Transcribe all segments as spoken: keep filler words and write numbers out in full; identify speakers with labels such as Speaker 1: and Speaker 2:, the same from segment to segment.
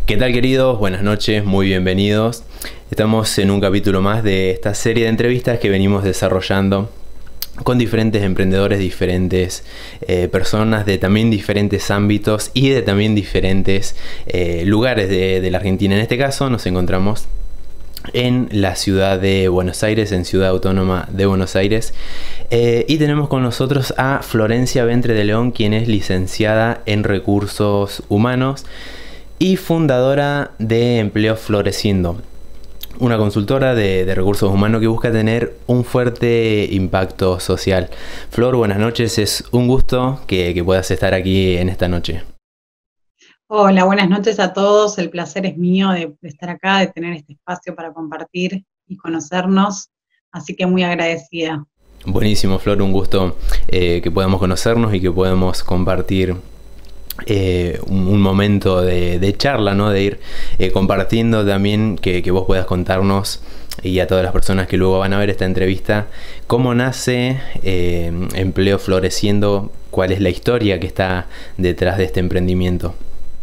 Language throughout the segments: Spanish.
Speaker 1: ¿Qué tal, queridos? Buenas noches, muy bienvenidos. Estamos en un capítulo más de esta serie de entrevistas que venimos desarrollando con diferentes emprendedores, diferentes eh, personas de también diferentes ámbitos y de también diferentes eh, lugares de, de la Argentina. En este caso nos encontramos en la ciudad de Buenos Aires, en Ciudad Autónoma de Buenos Aires, eh, y tenemos con nosotros a Florencia Ventre de León, quien es licenciada en Recursos Humanos y fundadora de Empleo Floreciendo, una consultora de, de recursos humanos que busca tener un fuerte impacto social. Flor, buenas noches, es un gusto que, que puedas estar aquí en esta noche.
Speaker 2: Hola, buenas noches a todos. El placer es mío de, de estar acá, de tener este espacio para compartir y conocernos, así que muy agradecida.
Speaker 1: Buenísimo, Flor, un gusto eh, que podamos conocernos y que podamos compartir Eh, un, un momento de, de charla, ¿no? De ir eh, compartiendo también, que, que vos puedas contarnos y a todas las personas que luego van a ver esta entrevista, cómo nace eh, Empleo Floreciendo, cuál es la historia que está detrás de este emprendimiento.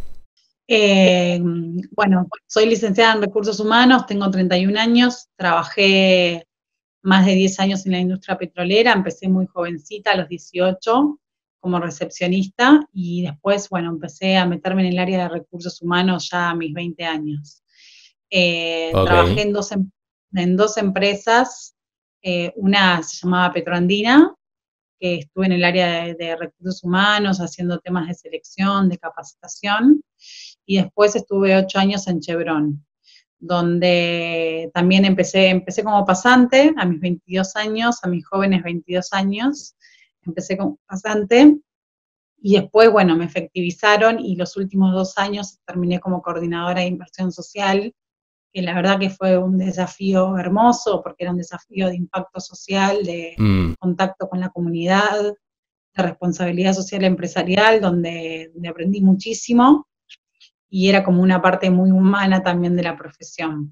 Speaker 2: Eh, bueno, soy licenciada en Recursos Humanos, tengo treinta y un años, trabajé más de diez años en la industria petrolera, empecé muy jovencita, a los dieciocho, como recepcionista, y después, bueno, empecé a meterme en el área de recursos humanos ya a mis veinte años. Eh,
Speaker 1: Ok,
Speaker 2: trabajé en dos, em- en dos empresas, eh, una se llamaba Petroandina, que estuve en el área de, de recursos humanos haciendo temas de selección, de capacitación, y después estuve ocho años en Chevron, donde también empecé, empecé como pasante a mis veintidós años, a mis jóvenes veintidós años, empecé como pasante, y después, bueno, me efectivizaron y los últimos dos años terminé como coordinadora de inversión social, que la verdad que fue un desafío hermoso, porque era un desafío de impacto social, de
Speaker 1: mm,
Speaker 2: contacto con la comunidad, de responsabilidad social empresarial, donde, donde aprendí muchísimo y era como una parte muy humana también de la profesión.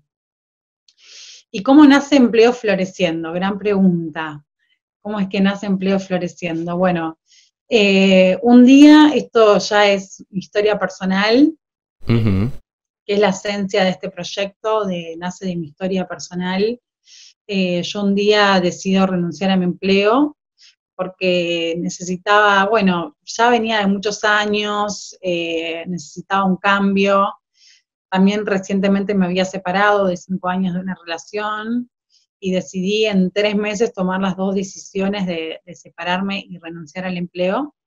Speaker 2: ¿Y cómo nace Empleo Floreciendo? Gran pregunta. ¿Cómo es que nace Empleo Floreciendo? Bueno, eh, un día, esto ya es historia personal,
Speaker 1: uh-huh,
Speaker 2: que es la esencia de este proyecto, de, nace de mi historia personal. Eh, yo un día decido renunciar a mi empleo porque necesitaba, bueno, ya venía de muchos años, eh, necesitaba un cambio. También recientemente me había separado de cinco años de una relación y decidí en tres meses tomar las dos decisiones de, de separarme y renunciar al empleo.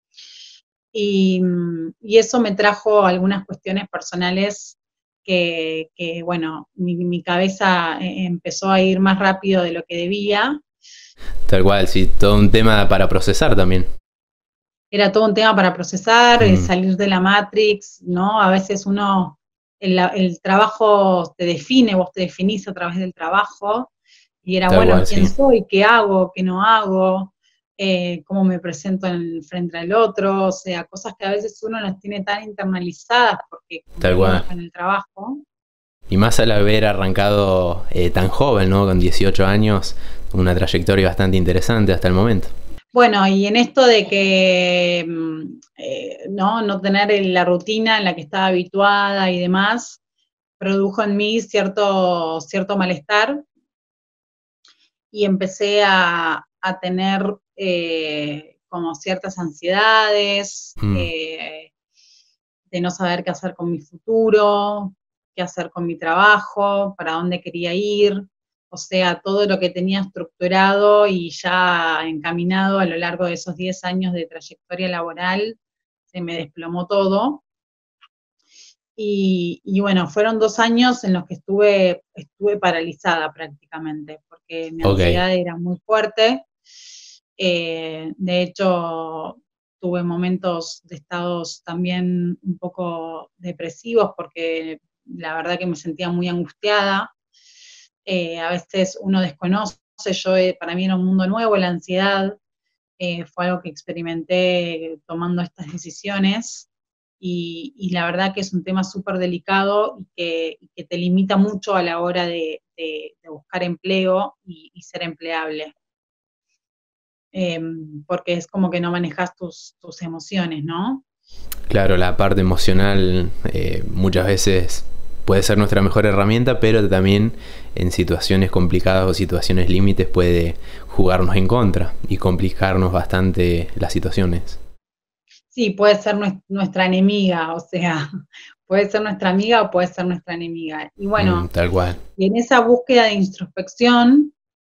Speaker 2: Y, y, eso me trajo algunas cuestiones personales que, que bueno, mi, mi cabeza empezó a ir más rápido de lo que debía.
Speaker 1: tal cual, sí, todo un tema para procesar también.
Speaker 2: Era todo un tema para procesar, eh,
Speaker 1: Mm,
Speaker 2: salir de la Matrix, ¿no? A veces uno, el, el trabajo te define, vos te definís a través del trabajo, y era,
Speaker 1: tal
Speaker 2: bueno,
Speaker 1: cual,
Speaker 2: ¿quién
Speaker 1: sí,
Speaker 2: soy? ¿Qué hago? ¿Qué no hago? Eh, ¿Cómo me presento en el, frente al otro? O sea, cosas que a veces uno las tiene tan internalizadas porque
Speaker 1: tal cual.
Speaker 2: convivimos con el trabajo.
Speaker 1: Y más al haber arrancado eh, tan joven, ¿no? Con dieciocho años, una trayectoria bastante interesante hasta el momento.
Speaker 2: Bueno, y en esto de que mm, eh, ¿no? no tener la rutina en la que estaba habituada y demás, produjo en mí cierto, cierto malestar y empecé a, a tener eh, como ciertas ansiedades,
Speaker 1: Mm,
Speaker 2: eh, de no saber qué hacer con mi futuro, qué hacer con mi trabajo, para dónde quería ir. O sea, todo lo que tenía estructurado y ya encaminado a lo largo de esos diez años de trayectoria laboral, se me desplomó todo. Y, y, bueno, fueron dos años en los que estuve, estuve paralizada prácticamente, porque mi
Speaker 1: ok,
Speaker 2: ansiedad era muy fuerte. Eh, de hecho, tuve momentos de estados también un poco depresivos, porque la verdad que me sentía muy angustiada. Eh, a veces uno desconoce, yo eh, para mí era un mundo nuevo, la ansiedad, eh, fue algo que experimenté tomando estas decisiones y, y la verdad que es un tema súper delicado y que, y que, te limita mucho a la hora de, de, de buscar empleo y, y ser empleable, eh, porque es como que no manejas tus, tus emociones, ¿no?
Speaker 1: Claro, la parte emocional eh, muchas veces puede ser nuestra mejor herramienta, pero también en situaciones complicadas o situaciones límites puede jugarnos en contra y complicarnos bastante las situaciones.
Speaker 2: Sí, puede ser nues- nuestra enemiga, o sea, puede ser nuestra amiga o puede ser nuestra enemiga. Y
Speaker 1: Mm,
Speaker 2: bueno,
Speaker 1: tal cual.
Speaker 2: en esa búsqueda de introspección,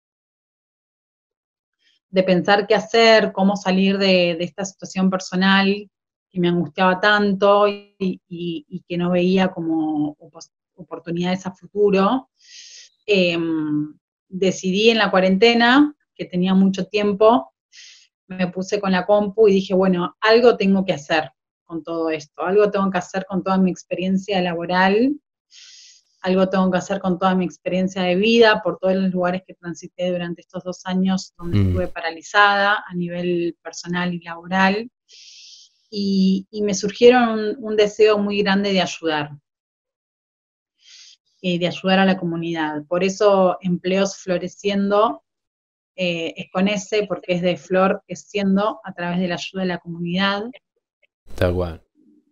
Speaker 2: de pensar qué hacer, cómo salir de, de esta situación personal que me angustiaba tanto y, y- y que no veía como opos- oportunidades a futuro, eh, decidí en la cuarentena, que tenía mucho tiempo, me puse con la compu y dije, bueno, algo tengo que hacer con todo esto, algo tengo que hacer con toda mi experiencia laboral, algo tengo que hacer con toda mi experiencia de vida, por todos los lugares que transité durante estos dos años donde
Speaker 1: Mm,
Speaker 2: estuve paralizada a nivel personal y laboral. Y, y me surgieron un, un, deseo muy grande de ayudar, eh, de ayudar a la comunidad. Por eso Empleos Floreciendo eh, es con ese, porque es de flor creciendo a través de la ayuda de la comunidad,
Speaker 1: tal cual.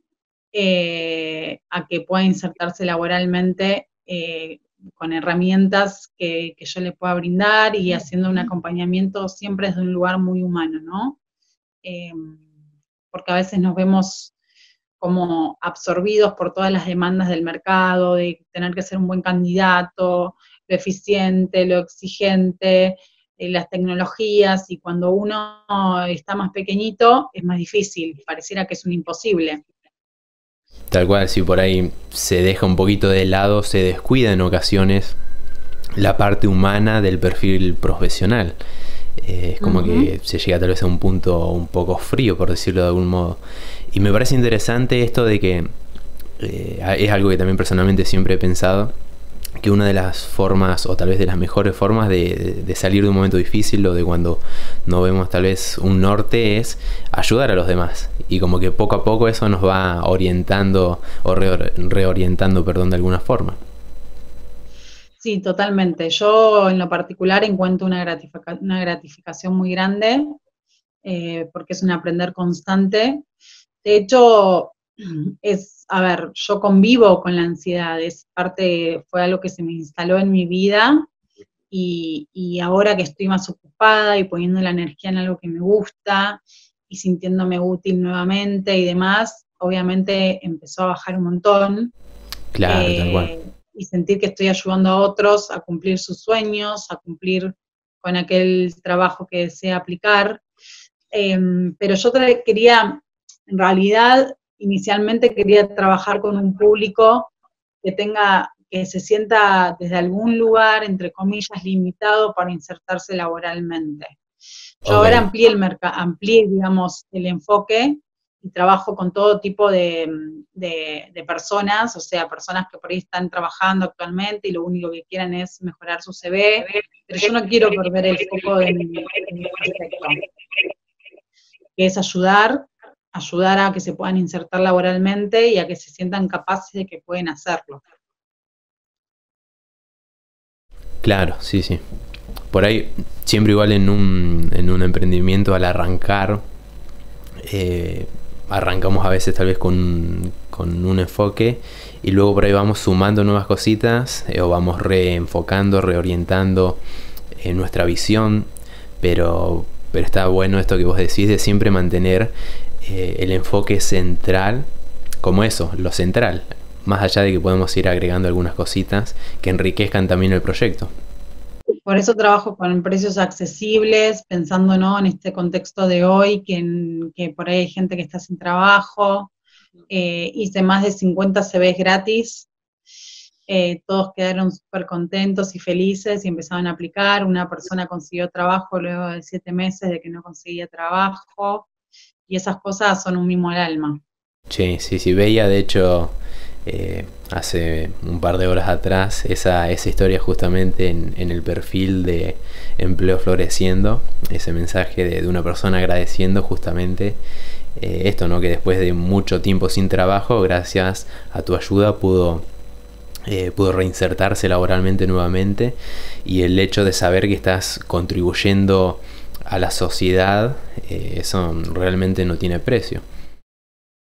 Speaker 2: eh, a que pueda insertarse laboralmente eh, con herramientas que, que, yo le pueda brindar y haciendo un acompañamiento siempre desde un lugar muy humano, ¿no? Eh, porque a veces nos vemos como absorbidos por todas las demandas del mercado, de tener que ser un buen candidato, lo eficiente, lo exigente, eh, las tecnologías, y cuando uno está más pequeñito es más difícil, pareciera que es un imposible.
Speaker 1: Tal cual, si por ahí se deja un poquito de lado, se descuida en ocasiones la parte humana del perfil profesional. Eh, es como
Speaker 2: Uh-huh.
Speaker 1: que se llega tal vez a un punto un poco frío, por decirlo de algún modo. Y me parece interesante esto de que eh, es algo que también personalmente siempre he pensado, que una de las formas, o tal vez de las mejores formas de, de, de salir de un momento difícil o de cuando no vemos tal vez un norte, es ayudar a los demás. Y como que poco a poco eso nos va orientando o re, reorientando, perdón, de alguna forma.
Speaker 2: Sí, totalmente. Yo en lo particular encuentro una, gratific- una gratificación muy grande, eh, porque es un aprender constante. De hecho, es, a ver, yo convivo con la ansiedad, es parte, fue algo que se me instaló en mi vida, y, y ahora que estoy más ocupada y poniendo la energía en algo que me gusta y sintiéndome útil nuevamente y demás, obviamente empezó a bajar un montón,
Speaker 1: Claro, tal cual.
Speaker 2: eh, y sentir que estoy ayudando a otros a cumplir sus sueños, a cumplir con aquel trabajo que desea aplicar. Eh, pero yo quería, en realidad, inicialmente quería trabajar con un público que tenga, que se sienta desde algún lugar, entre comillas, limitado para insertarse laboralmente. Yo
Speaker 1: Ok.
Speaker 2: ahora amplié el mercado, amplié, digamos, el enfoque y trabajo con todo tipo de, de, de, personas, o sea, personas que por ahí están trabajando actualmente y lo único que quieren es mejorar su C V, pero yo no quiero perder el foco de mi, de mi proyecto, que es ayudar, ayudar a que se puedan insertar laboralmente y a que se sientan capaces de que pueden hacerlo.
Speaker 1: Claro, sí, sí. Por ahí, siempre igual en un, en un emprendimiento al arrancar, eh, arrancamos a veces tal vez con, con un enfoque y luego por ahí vamos sumando nuevas cositas eh, o vamos reenfocando, reorientando eh, nuestra visión, pero, pero está bueno esto que vos decís de siempre mantener eh, el enfoque central como eso, lo central, más allá de que podemos ir agregando algunas cositas que enriquezcan también el proyecto.
Speaker 2: Por eso trabajo con precios accesibles, pensando, ¿no?, en este contexto de hoy, que, en, que por ahí hay gente que está sin trabajo. Eh, hice más de cincuenta C Vs gratis, eh, todos quedaron súper contentos y felices y empezaron a aplicar. Una persona consiguió trabajo luego de siete meses de que no conseguía trabajo, y esas cosas son un mimo al alma.
Speaker 1: Sí, sí, sí, veía de hecho eh, hace un par de horas atrás esa, esa historia justamente en, en el perfil de Empleo Floreciendo, ese mensaje de, de una persona agradeciendo justamente eh, esto, ¿no? Que después de mucho tiempo sin trabajo, gracias a tu ayuda pudo, eh, pudo reinsertarse laboralmente nuevamente, y el hecho de saber que estás contribuyendo a la sociedad, eh, eso realmente no tiene precio.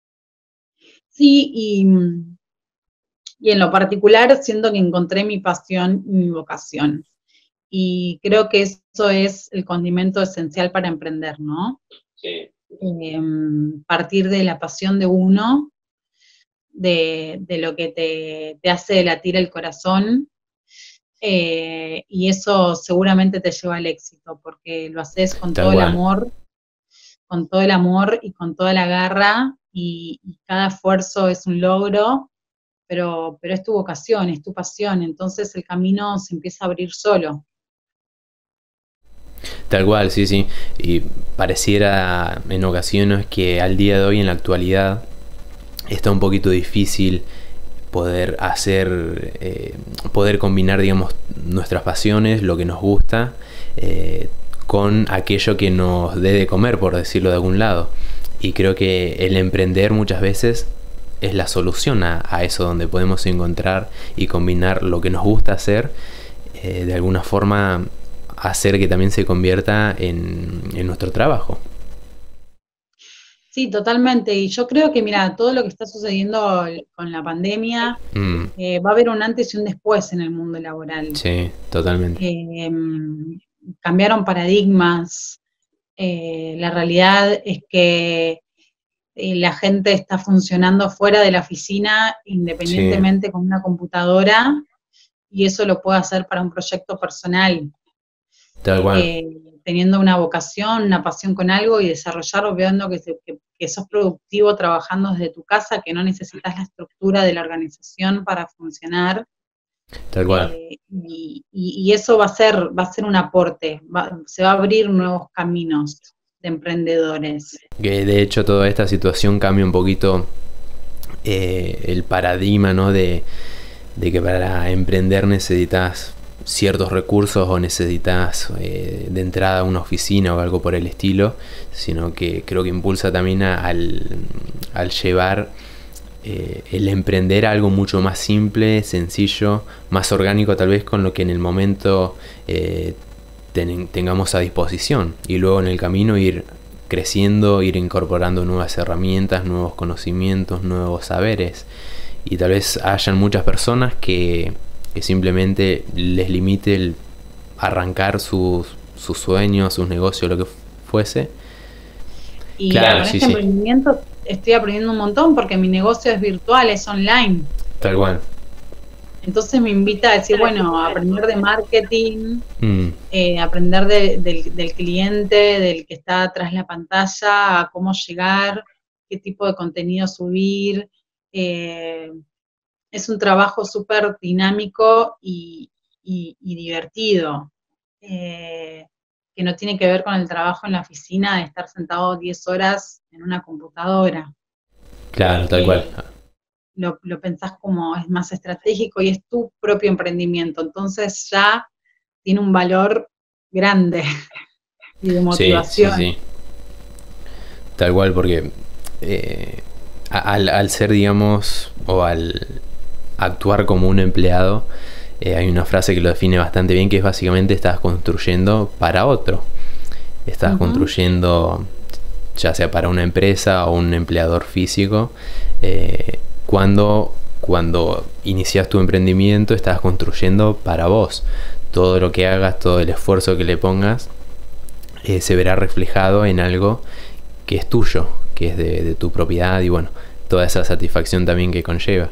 Speaker 2: Sí, y, y en lo particular siento que encontré mi pasión y mi vocación. Y creo que eso es el condimento esencial para emprender, ¿no?
Speaker 1: Sí.
Speaker 2: Eh, partir de la pasión de uno, de, de lo que te, te hace latir el corazón, eh, y eso seguramente te lleva al éxito, porque lo haces con
Speaker 1: Tal
Speaker 2: todo el
Speaker 1: cual.
Speaker 2: amor, con todo el amor y con toda la garra, y, y cada esfuerzo es un logro, pero, pero es tu vocación, es tu pasión, entonces el camino se empieza a abrir solo.
Speaker 1: Tal cual, sí, sí. Y pareciera en ocasiones que al día de hoy, en la actualidad, está un poquito difícil poder hacer, eh, poder combinar, digamos, nuestras pasiones, lo que nos gusta, eh, con aquello que nos dé de comer, por decirlo de algún lado. Y creo que el emprender muchas veces es la solución a, a eso, donde podemos encontrar y combinar lo que nos gusta hacer, eh, de alguna forma hacer que también se convierta en, en nuestro trabajo.
Speaker 2: Sí, totalmente. Y yo creo que, mira, todo lo que está sucediendo con la pandemia,
Speaker 1: Mm,
Speaker 2: eh, va a haber un antes y un después en el mundo laboral.
Speaker 1: sí, totalmente.
Speaker 2: Eh, cambiaron paradigmas. Eh, la realidad es que eh, la gente está funcionando fuera de la oficina
Speaker 1: Sí,
Speaker 2: independientemente con una computadora, y eso lo puede hacer para un proyecto personal.
Speaker 1: tal cual.
Speaker 2: Eh, teniendo una vocación, una pasión con algo y desarrollarlo, viendo que, se, que, que sos productivo trabajando desde tu casa, que no necesitas la estructura de la organización para funcionar.
Speaker 1: Tal cual.
Speaker 2: Eh, y, y, y, eso va a ser, va a ser un aporte, va, se va a abrir nuevos caminos de emprendedores.
Speaker 1: Que de hecho toda esta situación cambia un poquito, eh, el paradigma, ¿no? De, de que para emprender necesitas ciertos recursos o necesitas, eh, de entrada una oficina o algo por el estilo, sino que creo que impulsa también a, al, al llevar, eh, el emprender a algo mucho más simple, sencillo, más orgánico tal vez con lo que en el momento, eh, ten, tengamos a disposición, y luego en el camino ir creciendo, ir incorporando nuevas herramientas, nuevos conocimientos, nuevos saberes. Y tal vez hayan muchas personas que, que simplemente les limite el arrancar sus, sus sueños, sus negocios, lo que fuese.
Speaker 2: Y
Speaker 1: Claro,
Speaker 2: con
Speaker 1: sí,
Speaker 2: este
Speaker 1: sí,
Speaker 2: emprendimiento estoy aprendiendo un montón porque mi negocio es virtual, es online.
Speaker 1: tal cual.
Speaker 2: Entonces me invita a decir, bueno, a aprender de marketing,
Speaker 1: Mm,
Speaker 2: eh, aprender de, del, del cliente, del que está tras la pantalla, a cómo llegar, qué tipo de contenido subir. Eh, es un trabajo súper dinámico y, y, y divertido, eh, que no tiene que ver con el trabajo en la oficina de estar sentado diez horas en una computadora.
Speaker 1: claro, tal cual.
Speaker 2: Eh, lo, lo pensás como es más estratégico y es tu propio emprendimiento, entonces ya tiene un valor grande y de
Speaker 1: Sí, sí,
Speaker 2: motivación.
Speaker 1: sí. Tal cual, porque, eh, al, al ser, digamos, o al actuar como un empleado, eh, hay una frase que lo define bastante bien, que es básicamente estás construyendo para otro. Estás
Speaker 2: Uh-huh.
Speaker 1: construyendo, ya sea para una empresa o un empleador físico, eh, cuando, cuando inicias tu emprendimiento estás construyendo para vos. Todo lo que hagas, todo el esfuerzo que le pongas, eh, se verá reflejado en algo que es tuyo, que es de, de tu propiedad, y bueno, toda esa satisfacción también que conlleva.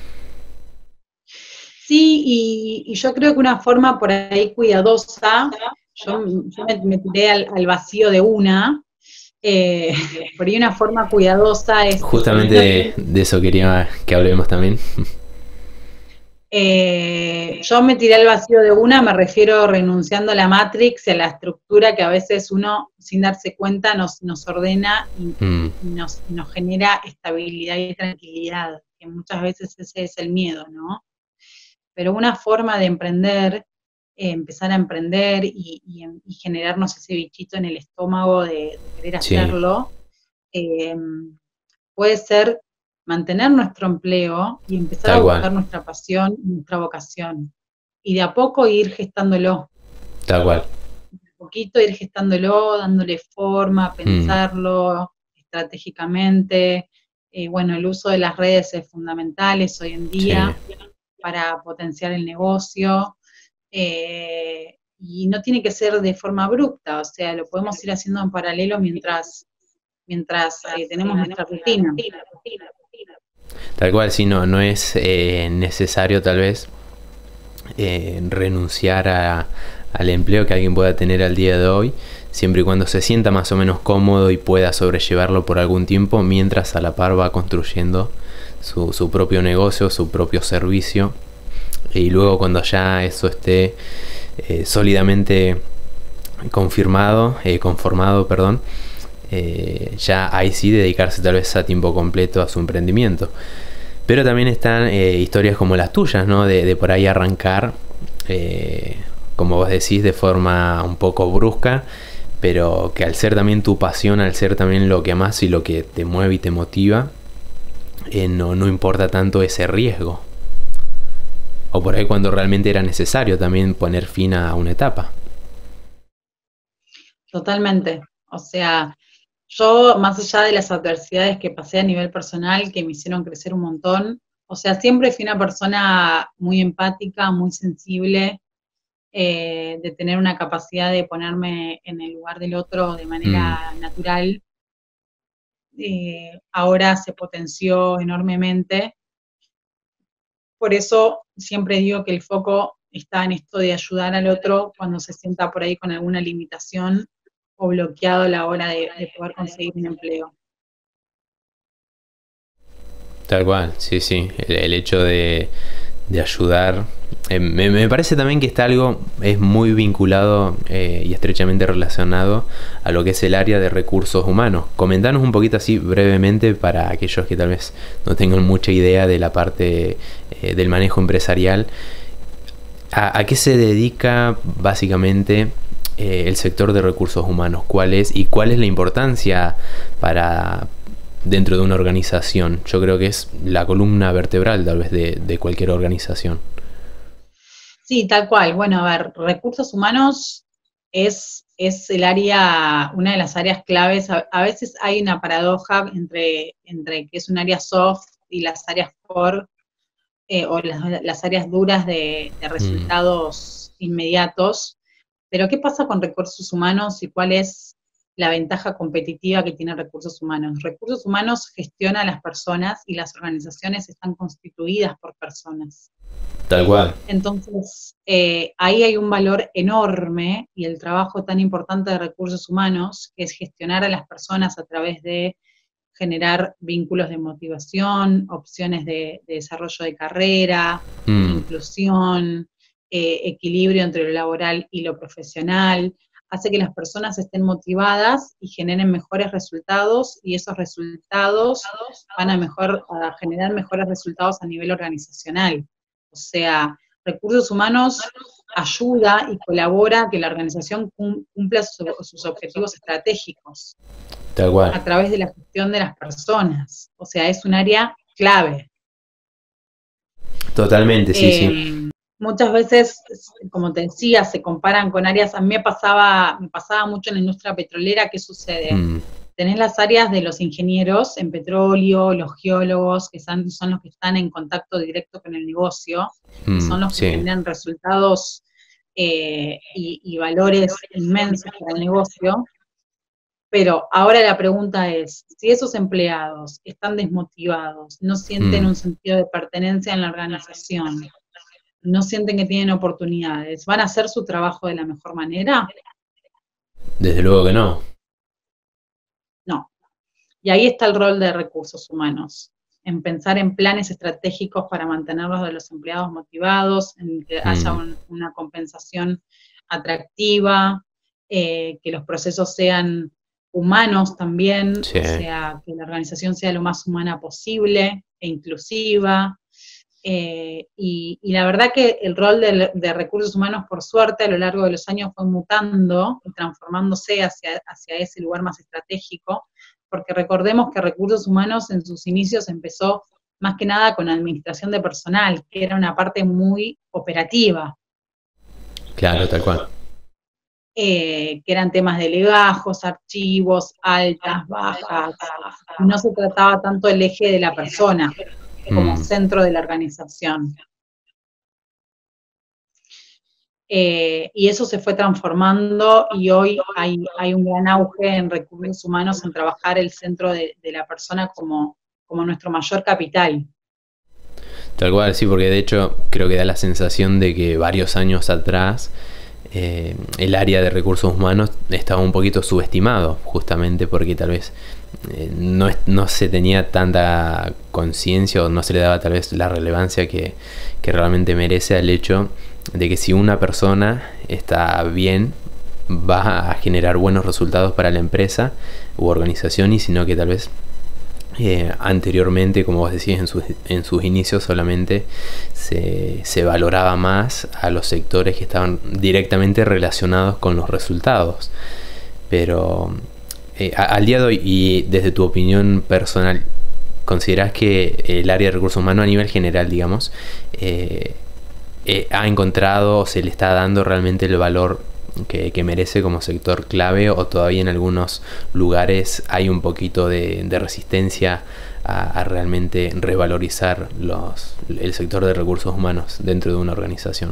Speaker 2: Sí, y, y yo creo que una forma por ahí cuidadosa, yo, yo me, me tiré al, al vacío de una, eh, por ahí una forma cuidadosa es
Speaker 1: Justamente
Speaker 2: teniendo,
Speaker 1: de, de eso quería que hablemos también.
Speaker 2: eh, yo me tiré al vacío de una, me refiero renunciando a la Matrix y a la estructura que a veces uno, sin darse cuenta, nos, nos ordena y,
Speaker 1: Mm,
Speaker 2: y, y nos, y nos genera estabilidad y tranquilidad, que muchas veces ese es el miedo, ¿no? Pero una forma de emprender, eh, empezar a emprender y, y, y, generarnos ese bichito en el estómago de, de querer
Speaker 1: sí,
Speaker 2: hacerlo, eh, puede ser mantener nuestro empleo y empezar a
Speaker 1: tal cual,
Speaker 2: buscar nuestra pasión, nuestra vocación. Y de a poco ir gestándolo,
Speaker 1: tal cual.
Speaker 2: de a poquito ir gestándolo, dándole forma,
Speaker 1: Mm,
Speaker 2: pensarlo estratégicamente, Eh, bueno, el uso de las redes es fundamental es hoy en día sí. para potenciar el negocio. Eh, y no tiene que ser de forma abrupta, o sea, lo podemos ir haciendo en paralelo mientras, mientras eh, tenemos nuestra rutina.
Speaker 1: Tal cual, sí, no, no es eh, necesario tal vez eh, renunciar a, al empleo que alguien pueda tener al día de hoy, siempre y cuando se sienta más o menos cómodo y pueda sobrellevarlo por algún tiempo, mientras a la par va construyendo su, su propio negocio, su propio servicio. Y luego cuando ya eso esté eh, sólidamente confirmado, eh, conformado, perdón, eh, ya ahí sí dedicarse tal vez a tiempo completo a su emprendimiento. Pero también están eh, historias como las tuyas, ¿no? De, de por ahí arrancar, eh, como vos decís, de forma un poco brusca, pero que al ser también tu pasión, al ser también lo que amás y lo que te mueve y te motiva, eh, no, no importa tanto ese riesgo. O por ahí cuando realmente era necesario también poner fin a una etapa.
Speaker 2: Totalmente. O sea, yo más allá de las adversidades que pasé a nivel personal, que me hicieron crecer un montón, o sea, siempre fui una persona muy empática, muy sensible, eh, de tener una capacidad de ponerme en el lugar del otro de manera mm. natural. Eh, ahora se potenció enormemente. Por eso siempre digo que el foco está en esto de ayudar al otro cuando se sienta por ahí con alguna limitación o bloqueado a la hora de, de poder conseguir un empleo.
Speaker 1: Tal cual, sí, sí. El, el hecho de, de ayudar. Eh, me, me parece también que está algo, es muy vinculado eh, y estrechamente relacionado a lo que es el área de recursos humanos. Comentanos un poquito así brevemente para aquellos que tal vez no tengan mucha idea de la parte eh, del manejo empresarial. ¿A, a qué se dedica básicamente eh, el sector de recursos humanos? ¿Cuál es y cuál es la importancia para dentro de una organización? Yo creo que es la columna vertebral tal vez de, de cualquier organización.
Speaker 2: Sí, tal cual. Bueno, a ver, recursos humanos es, es el área, una de las áreas claves. A, a veces hay una paradoja entre, entre que es un área soft y las áreas core, eh, o las, las áreas duras de, de resultados mm. inmediatos. Pero ¿qué pasa con recursos humanos y cuál es la ventaja competitiva que tiene recursos humanos? Recursos humanos gestiona a las personas y las organizaciones están constituidas por personas.
Speaker 1: Tal cual.
Speaker 2: Entonces, eh, ahí hay un valor enorme y el trabajo tan importante de recursos humanos, que es gestionar a las personas a través de generar vínculos de motivación, opciones de, de desarrollo de carrera, mm. inclusión, eh, equilibrio entre lo laboral y lo profesional, hace que las personas estén motivadas y generen mejores resultados, y esos resultados van a, mejor, a generar mejores resultados a nivel organizacional. O sea, recursos humanos ayuda y colabora a que la organización cumpla su, sus objetivos estratégicos.
Speaker 1: Tal cual.
Speaker 2: A través de la gestión de las personas. O sea, es un área clave.
Speaker 1: Totalmente, sí,
Speaker 2: eh,
Speaker 1: sí.
Speaker 2: Muchas veces, como te decía, se comparan con áreas. A mí me pasaba, me pasaba mucho en la industria petrolera. ¿Qué sucede? Mm. Tenés las áreas de los ingenieros en petróleo, los geólogos, que son, son los que están en contacto directo con el negocio, mm, que son los que sí. generan resultados eh, y, y valores inmensos para el negocio. Pero ahora la pregunta es, si esos empleados están desmotivados, no sienten mm. un sentido de pertenencia en la organización, no sienten que tienen oportunidades, ¿van a hacer su trabajo de la mejor manera?
Speaker 1: Desde luego que no.
Speaker 2: No. Y ahí está el rol de recursos humanos, en pensar en planes estratégicos para mantenerlos de los empleados motivados, en que mm. haya un, una compensación atractiva, eh, que los procesos sean humanos también, sí. O sea, que la organización sea lo más humana posible e inclusiva. Eh, y, y la verdad que el rol de, de recursos humanos, por suerte, a lo largo de los años fue mutando y transformándose hacia, hacia ese lugar más estratégico, porque recordemos que recursos humanos en sus inicios empezó más que nada con administración de personal, que era una parte muy operativa.
Speaker 1: Claro, tal cual.
Speaker 2: eh, que eran temas de legajos, archivos, altas, bajas, no se trataba tanto el eje de la persona como
Speaker 1: Mm.
Speaker 2: centro de la organización. Eh, y eso se fue transformando y hoy hay, hay un gran auge en recursos humanos en trabajar el centro de, de la persona como, como nuestro mayor capital.
Speaker 1: Tal cual, sí, porque de hecho creo que da la sensación de que varios años atrás eh, el área de recursos humanos estaba un poquito subestimado, justamente porque tal vez eh, no, es- no se tenía tanta conciencia o no se le daba tal vez la relevancia que, que realmente merece al hecho de que si una persona está bien, va a generar buenos resultados para la empresa u organización, y sino que tal vez eh, anteriormente, como vos decís, en sus, en sus inicios solamente se, se valoraba más a los sectores que estaban directamente relacionados con los resultados. Pero eh, a- al día de hoy, y desde tu opinión personal, ¿considerás que el área de recursos humanos a nivel general, digamos, eh, eh, ha encontrado o se le está dando realmente el valor que, que merece como sector clave, o todavía en algunos lugares hay un poquito de, de resistencia a, a realmente revalorizar los, el sector de recursos humanos dentro de una organización?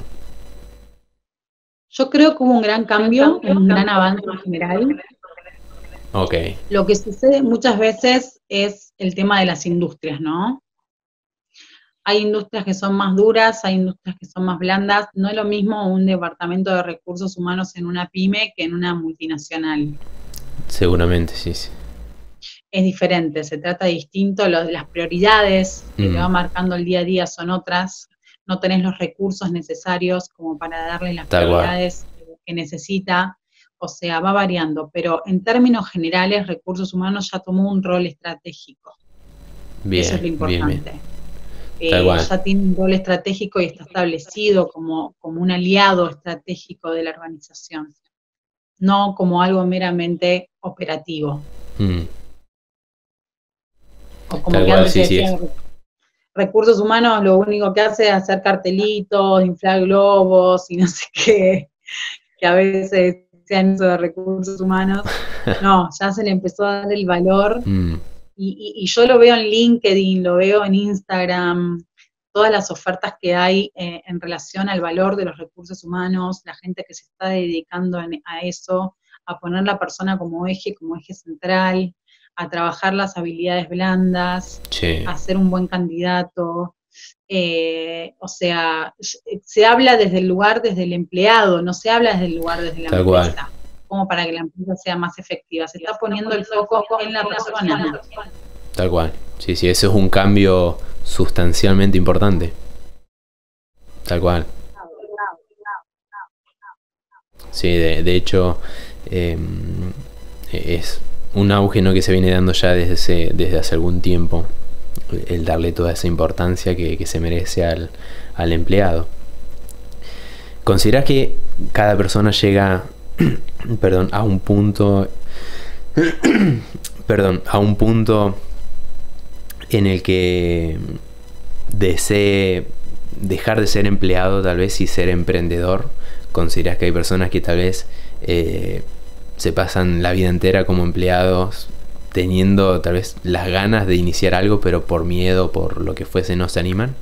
Speaker 2: Yo creo que hubo un gran cambio, un gran avance en general.
Speaker 1: Ok,
Speaker 2: Lo que sucede muchas veces es el tema de las industrias, ¿no? Hay industrias que son más duras, hay industrias que son más blandas. No es lo mismo un departamento de recursos humanos en una pyme que en una multinacional.
Speaker 1: seguramente, sí, sí.
Speaker 2: Es diferente, se trata distinto, lo- las prioridades que te
Speaker 1: Mm,
Speaker 2: va marcando el día a día son otras, no tenés los recursos necesarios como para darle las
Speaker 1: tal cual.
Speaker 2: prioridades que necesita, o sea, va variando, pero en términos generales, recursos humanos ya tomó un rol estratégico, eso es
Speaker 1: Bien,
Speaker 2: lo
Speaker 1: bien, bien.
Speaker 2: importante.
Speaker 1: Tal
Speaker 2: Eh,
Speaker 1: cual.
Speaker 2: ya tiene un rol estratégico y está establecido como, como un aliado estratégico de la organización, no como algo meramente operativo,
Speaker 1: Mm,
Speaker 2: o como
Speaker 1: tal
Speaker 2: que
Speaker 1: cual,
Speaker 2: antes se
Speaker 1: sí, sí.
Speaker 2: decía
Speaker 1: Es.
Speaker 2: recursos humanos lo único que hace es hacer cartelitos, inflar globos y no sé qué, que a veces sean eso de recursos humanos. No, ya se le empezó a dar el valor
Speaker 1: Mm,
Speaker 2: y, y, y yo lo veo en LinkedIn, lo veo en Instagram, todas las ofertas que hay eh, en relación al valor de los recursos humanos, la gente que se está dedicando en, a eso, a poner la persona como eje, como eje central, a trabajar las habilidades blandas,
Speaker 1: che,
Speaker 2: a ser un buen candidato. Eh, o sea, se habla desde el lugar, desde el empleado, no se habla desde el lugar, desde la
Speaker 1: tal cual.
Speaker 2: empresa, como para que la empresa sea más efectiva. Se está poniendo el foco en la persona.
Speaker 1: Tal cual. Sí, sí, eso es un cambio sustancialmente importante. Tal cual. Sí, de, de hecho, eh, es un auge, ¿no?, que se viene dando ya desde, ese- desde hace algún tiempo, el darle toda esa importancia que, que se merece al, al empleado. ¿Considerás que cada persona llega, perdón, a un punto, perdón, a un punto en el que desee dejar de ser empleado tal vez y ser emprendedor? ¿Consideras que hay personas que tal vez eh, se pasan la vida entera como empleados, teniendo tal vez las ganas de iniciar algo, pero por miedo, por lo que fuese, no se animan?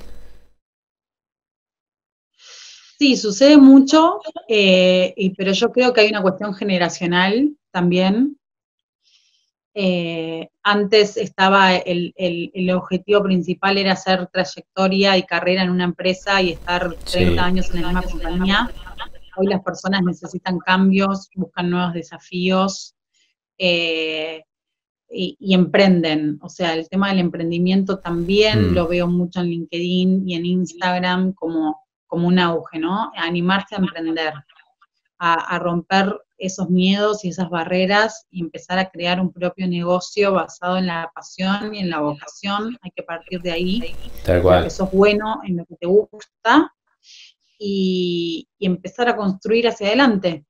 Speaker 2: Sí, sucede mucho, eh, y, pero yo creo que hay una cuestión generacional también. Eh, antes estaba el, el, el objetivo principal era hacer trayectoria y carrera en una empresa y estar treinta
Speaker 1: Sí,
Speaker 2: años en la misma compañía. Hoy las personas necesitan cambios, buscan nuevos desafíos eh, y, y emprenden. O sea, el tema del emprendimiento también
Speaker 1: mm,
Speaker 2: lo veo mucho en LinkedIn y en Instagram como, como un auge, ¿no? Animarse a emprender, a, a romper esos miedos y esas barreras y empezar a crear un propio negocio basado en la pasión y en la vocación. Hay que partir de ahí,
Speaker 1: tal
Speaker 2: de lo que
Speaker 1: cual.
Speaker 2: sos bueno, en lo que te gusta, y, y empezar a construir hacia adelante.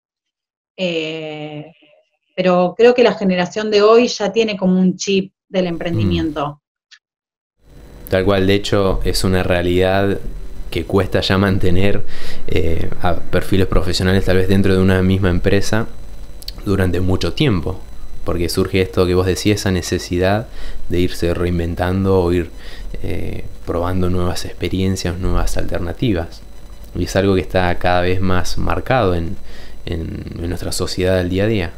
Speaker 2: Eh, pero creo que la generación de hoy ya tiene como un chip del
Speaker 1: Mm,
Speaker 2: emprendimiento.
Speaker 1: tal cual, de hecho, es una realidad que cuesta ya mantener eh, a perfiles profesionales tal vez dentro de una misma empresa durante mucho tiempo, porque surge esto que vos decías, esa necesidad de irse reinventando o ir eh, probando nuevas experiencias, nuevas alternativas. Y es algo que está cada vez más marcado en, en, en nuestra sociedad del día a día.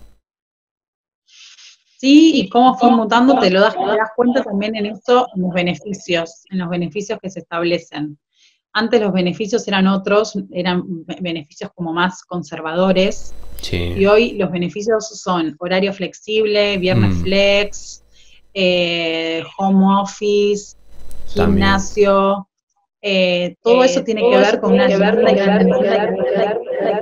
Speaker 2: Sí, y cómo fue mutando, te lo das, te das cuenta también en esto, en los beneficios, en los beneficios que se establecen. Antes los beneficios eran otros, eran beneficios como más conservadores,
Speaker 1: Sí.
Speaker 2: Y hoy los beneficios son horario flexible, viernes
Speaker 1: Mm.
Speaker 2: flex, eh, home office, gimnasio, eh, todo eso tiene que ver con una agenda y una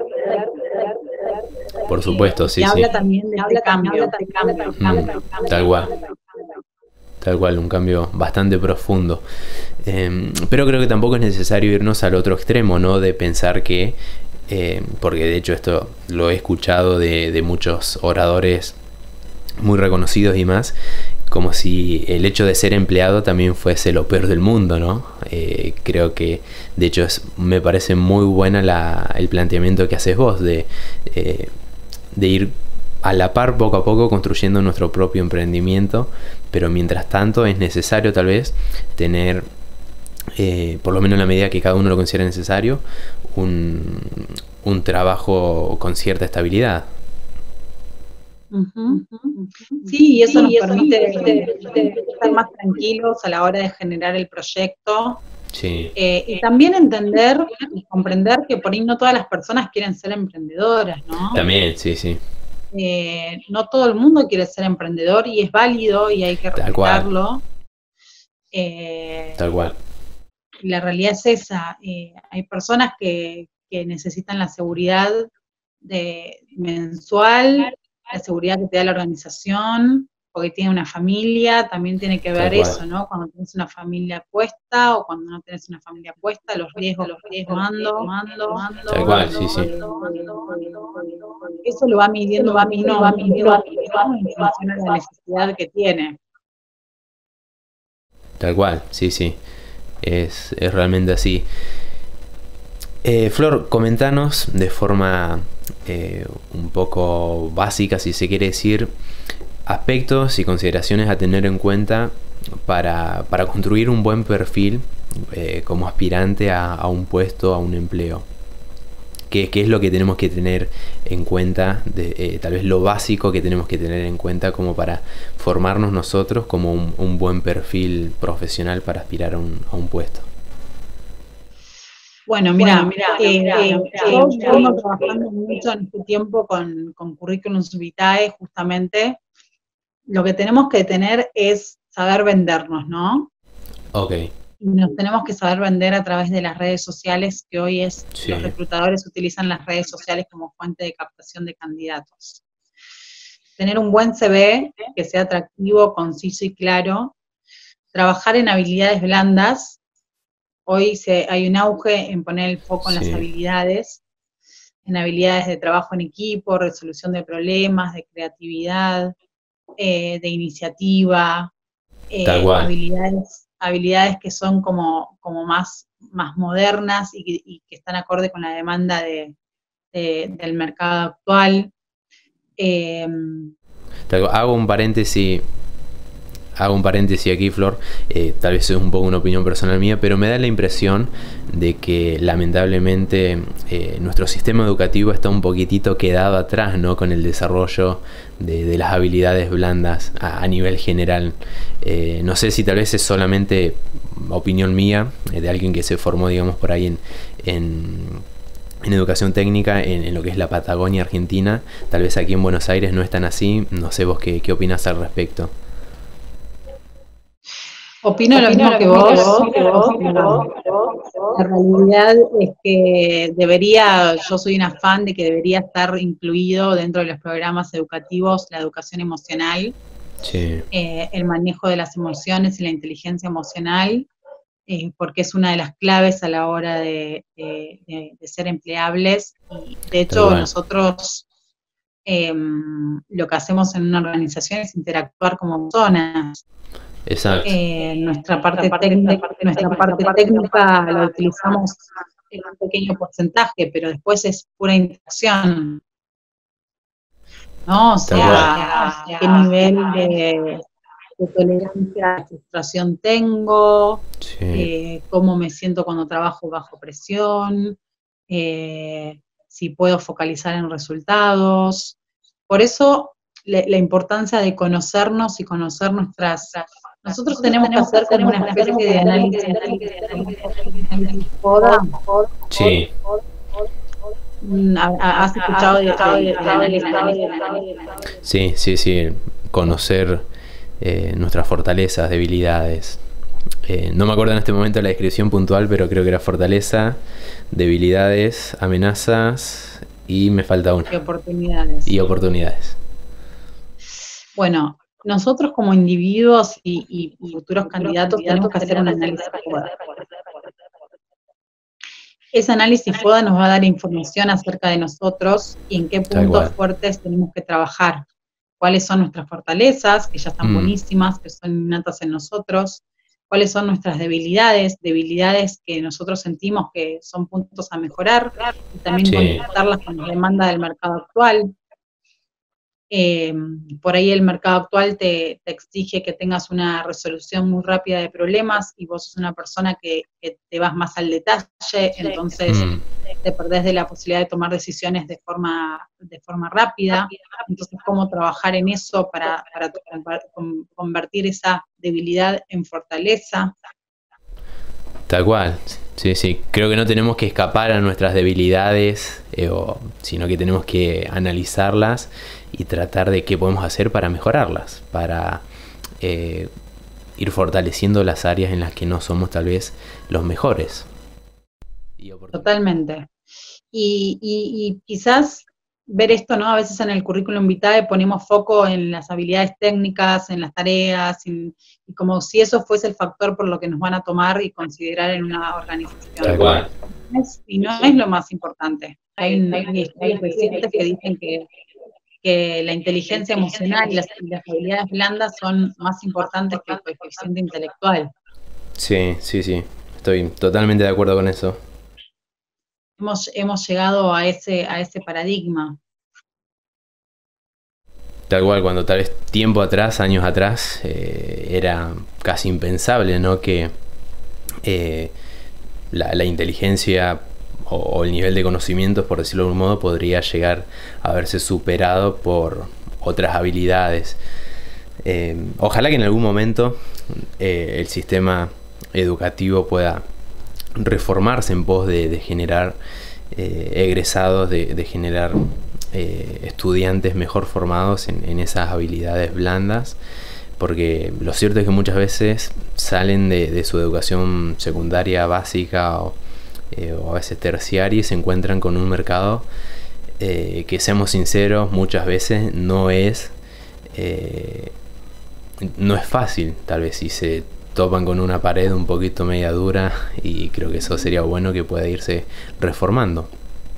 Speaker 1: Por supuesto, sí,
Speaker 2: y
Speaker 1: sí.
Speaker 2: habla también de este cambio, este cambio.
Speaker 1: Mm, tal cual. Tal cual, un cambio bastante profundo. Eh, pero creo que tampoco es necesario irnos al otro extremo, ¿no? De pensar que, eh, porque de hecho esto lo he escuchado de, de muchos oradores muy reconocidos y más, como si el hecho de ser empleado también fuese lo peor del mundo, ¿no? Eh, creo que, de hecho, es, me parece muy buena la, el planteamiento que haces vos de, eh, de ir a la par poco a poco construyendo nuestro propio emprendimiento, pero mientras tanto es necesario tal vez tener, eh, por lo menos en la medida que cada uno lo considera necesario, un, un trabajo con cierta estabilidad.
Speaker 2: Uh-huh. Sí, y eso sí, nos y eso permite, permite estar más tranquilos a la hora de generar el proyecto.
Speaker 1: Sí.
Speaker 2: Eh, y también entender y comprender que por ahí no todas las personas quieren ser emprendedoras, ¿no?
Speaker 1: También, sí, sí.
Speaker 2: Eh, no todo el mundo quiere ser emprendedor y es válido y hay que
Speaker 1: Tal
Speaker 2: respetarlo.
Speaker 1: Cual.
Speaker 2: Eh,
Speaker 1: Tal cual.
Speaker 2: La realidad es esa. Eh, hay personas que, que necesitan la seguridad de, mensual, la seguridad que te da la organización, porque tiene una familia, también tiene que ver eso, ¿no? Cuando tienes una familia puesta o cuando no tienes una familia puesta, los riesgos, los riesgos, mando, mando, mando.
Speaker 1: Tal cual, sí, sí.
Speaker 2: Eso lo va midiendo, va midiendo, va midiendo, va midiendo en función a la necesidad que tiene.
Speaker 1: Tal cual, sí, sí. Es, es realmente así. Eh, Flor, comentanos de forma eh, un poco básica, si se quiere decir, aspectos y consideraciones a tener en cuenta para, para construir un buen perfil eh, como aspirante a, a un puesto, a un empleo. ¿Qué, qué es lo que tenemos que tener en cuenta? De, eh, tal vez lo básico que tenemos que tener en cuenta como para formarnos nosotros como un, un buen perfil profesional para aspirar a un, a un puesto.
Speaker 2: Bueno, mira, bueno, mira, eh, mira, eh, mira yo vengo trabajando mucho en este tiempo con, con currículums vitae, justamente. Lo que tenemos que tener es saber vendernos, ¿no?
Speaker 1: Ok.
Speaker 2: Y nos tenemos que saber vender a través de las redes sociales, que hoy es, sí. Los reclutadores utilizan las redes sociales como fuente de captación de candidatos. Tener un buen C V, que sea atractivo, conciso y claro. Trabajar en habilidades blandas. Hoy se, hay un auge en poner el foco en sí. las habilidades, en habilidades de trabajo en equipo, resolución de problemas, de creatividad, eh, de iniciativa, eh, habilidades, habilidades que son como, como más, más modernas y, y que están acorde con la demanda de, de, del mercado actual. Eh,
Speaker 1: Hago un paréntesis. Hago un paréntesis aquí, Flor, eh, tal vez es un poco una opinión personal mía, pero me da la impresión de que lamentablemente eh, nuestro sistema educativo está un poquitito quedado atrás, ¿no? Con el desarrollo de, de las habilidades blandas a, a nivel general. Eh, no sé si tal vez es solamente opinión mía, eh, de alguien que se formó, digamos, por ahí en... en en educación técnica en, en lo que es la Patagonia Argentina. Tal vez aquí en Buenos Aires no es tan así. No sé vos qué, qué opinás al respecto.
Speaker 2: Opino lo mismo que vos, que vos, que vos. La realidad es que debería, yo soy una fan de que debería estar incluido dentro de los programas educativos la educación emocional,
Speaker 1: sí.
Speaker 2: eh, el manejo de las emociones y la inteligencia emocional, eh, porque es una de las claves a la hora de, de, de, de ser empleables. Y de hecho nosotros eh, lo que hacemos en una organización es interactuar como personas.
Speaker 1: Exacto.
Speaker 2: Eh, nuestra parte técnica, nuestra parte técnica la utilizamos en un pequeño porcentaje, pero después es pura interacción, ¿no? O sea, qué nivel de, de tolerancia a la frustración tengo,
Speaker 1: Sí.
Speaker 2: eh, cómo me siento cuando trabajo bajo presión, eh, si puedo focalizar en resultados. Por eso le, la importancia de conocernos y conocer nuestras... Nosotros tenemos que hacer como una especie de análisis, análisis FODA.
Speaker 1: Sí.
Speaker 2: ¿Has escuchado de, de, de análisis?
Speaker 1: Sí, sí, sí. Conocer eh, nuestras fortalezas, debilidades. Eh, no me acuerdo en este momento la descripción puntual, pero creo que era fortaleza, debilidades, amenazas y me falta una.
Speaker 2: Y oportunidades.
Speaker 1: Y oportunidades.
Speaker 2: Bueno, nosotros como individuos y, y futuros candidatos tenemos que hacer un análisis FODA. Ese análisis FODA nos va a dar información acerca de nosotros y en qué puntos fuertes tenemos que trabajar. Cuáles son nuestras fortalezas, que ya están mm. buenísimas, que son innatas en nosotros. Cuáles son nuestras debilidades, debilidades que nosotros sentimos que son puntos a mejorar, y también sí. conectarlas con la demanda del mercado actual. Eh, por ahí el mercado actual te, te exige que tengas una resolución muy rápida de problemas y vos sos una persona que, que te vas más al detalle, entonces mm. te perdés de la posibilidad de tomar decisiones de forma, de forma rápida. Entonces, ¿cómo trabajar en eso para, para convertir esa debilidad en fortaleza?
Speaker 1: Tal cual, sí, sí. Creo que no tenemos que escapar a nuestras debilidades, eh, o, sino que tenemos que analizarlas y tratar de qué podemos hacer para mejorarlas, para eh, ir fortaleciendo las áreas en las que no somos tal vez los mejores.
Speaker 2: Totalmente. Y, y, y quizás ver esto, ¿no? A veces en el currículum vitae ponemos foco en las habilidades técnicas, en las tareas, en, y como si eso fuese el factor por lo que nos van a tomar y considerar en una organización.
Speaker 1: Igual.
Speaker 2: Y no es lo más importante. Hay, un, hay estudios recientes que dicen que, que la inteligencia emocional y las, y las habilidades blandas son más importantes que el coeficiente intelectual.
Speaker 1: Sí, sí, sí. Estoy totalmente de acuerdo con eso.
Speaker 2: Hemos, hemos llegado a ese, a ese paradigma.
Speaker 1: Tal cual, cuando tal vez tiempo atrás, años atrás, eh, era casi impensable, ¿no? Que eh, la, la inteligencia o, o el nivel de conocimientos, por decirlo de algún modo, podría llegar a verse superado por otras habilidades. Eh, ojalá que en algún momento eh, el sistema educativo pueda reformarse en pos de, de generar eh, egresados, de, de generar eh, estudiantes mejor formados en, en esas habilidades blandas, porque lo cierto es que muchas veces salen de, de su educación secundaria básica o, eh, o a veces terciaria y se encuentran con un mercado eh, que, seamos sinceros, muchas veces no es eh, no es fácil, tal vez si se topan con una pared un poquito media dura, y creo que eso sería bueno que pueda irse reformando.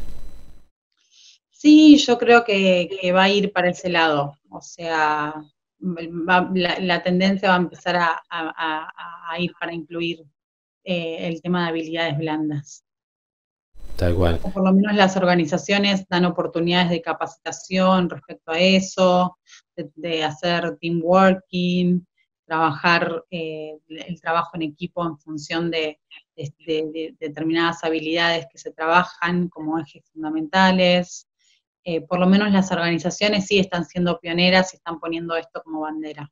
Speaker 2: Sí, yo creo que, que va a ir para ese lado, o sea, va, la, la tendencia va a empezar a, a, a, a ir para incluir eh, el tema de habilidades blandas.
Speaker 1: Tal cual.
Speaker 2: O por lo menos las organizaciones dan oportunidades de capacitación respecto a eso, de, de hacer team working, trabajar eh, el trabajo en equipo en función de, de, de, de determinadas habilidades que se trabajan como ejes fundamentales. Eh, por lo menos las organizaciones sí están siendo pioneras y están poniendo esto como bandera.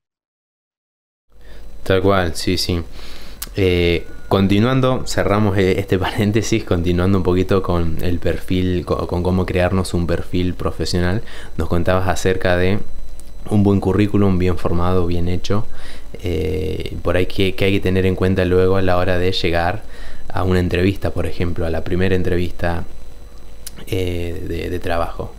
Speaker 1: Tal cual, sí, sí. Eh, continuando, cerramos este paréntesis, continuando un poquito con el perfil, con, con cómo crearnos un perfil profesional. Nos contabas acerca de un buen currículum, bien formado, bien hecho. Eh, por ahí que, que hay que tener en cuenta luego a la hora de llegar a una entrevista, por ejemplo, a la primera entrevista eh, de, de trabajo.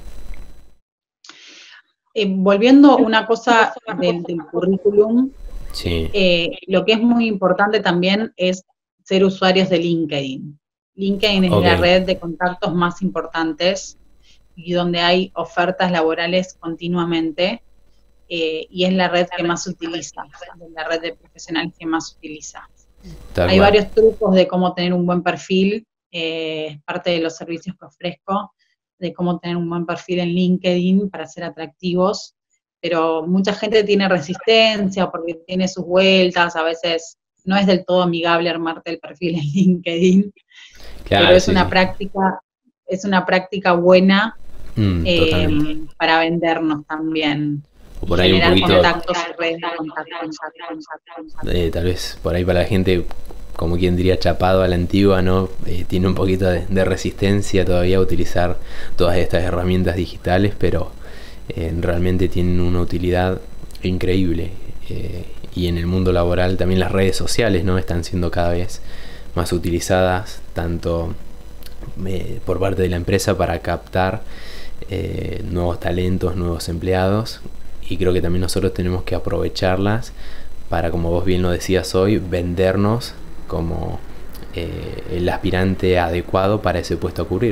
Speaker 2: Eh, volviendo una cosa del, del currículum,
Speaker 1: sí.
Speaker 2: eh, lo que es muy importante también es ser usuarios de LinkedIn. LinkedIn es okay. la red de contactos más importantes y donde hay ofertas laborales continuamente. eh, y es la red que más se utiliza, la red de profesionales que más se utiliza.
Speaker 1: Tal
Speaker 2: Hay
Speaker 1: cual.
Speaker 2: varios trucos de cómo tener un buen perfil, eh, es parte de los servicios que ofrezco, de cómo tener un buen perfil en LinkedIn para ser atractivos, pero mucha gente tiene resistencia porque tiene sus vueltas, a veces no es del todo amigable armarte el perfil en LinkedIn,
Speaker 1: Claro,
Speaker 2: pero es
Speaker 1: sí,
Speaker 2: una
Speaker 1: sí.
Speaker 2: práctica, es una práctica buena
Speaker 1: Mm,
Speaker 2: eh,
Speaker 1: totalmente.
Speaker 2: para vendernos también
Speaker 1: O
Speaker 2: y
Speaker 1: por ahí un
Speaker 2: generar
Speaker 1: poquito,
Speaker 2: contactos y redes de contactos.
Speaker 1: eh, tal vez por ahí para la gente, como quien diría, chapado a la antigua, ¿no? Eh, tiene un poquito de, de resistencia todavía a utilizar todas estas herramientas digitales, pero eh, realmente tienen una utilidad increíble. Eh, y en el mundo laboral también las redes sociales, ¿no? Están siendo cada vez más utilizadas, tanto eh, por parte de la empresa para captar eh, nuevos talentos, nuevos empleados, y creo que también nosotros tenemos que aprovecharlas para, como vos bien lo decías hoy, vendernos como eh, el aspirante adecuado para ese puesto a cubrir.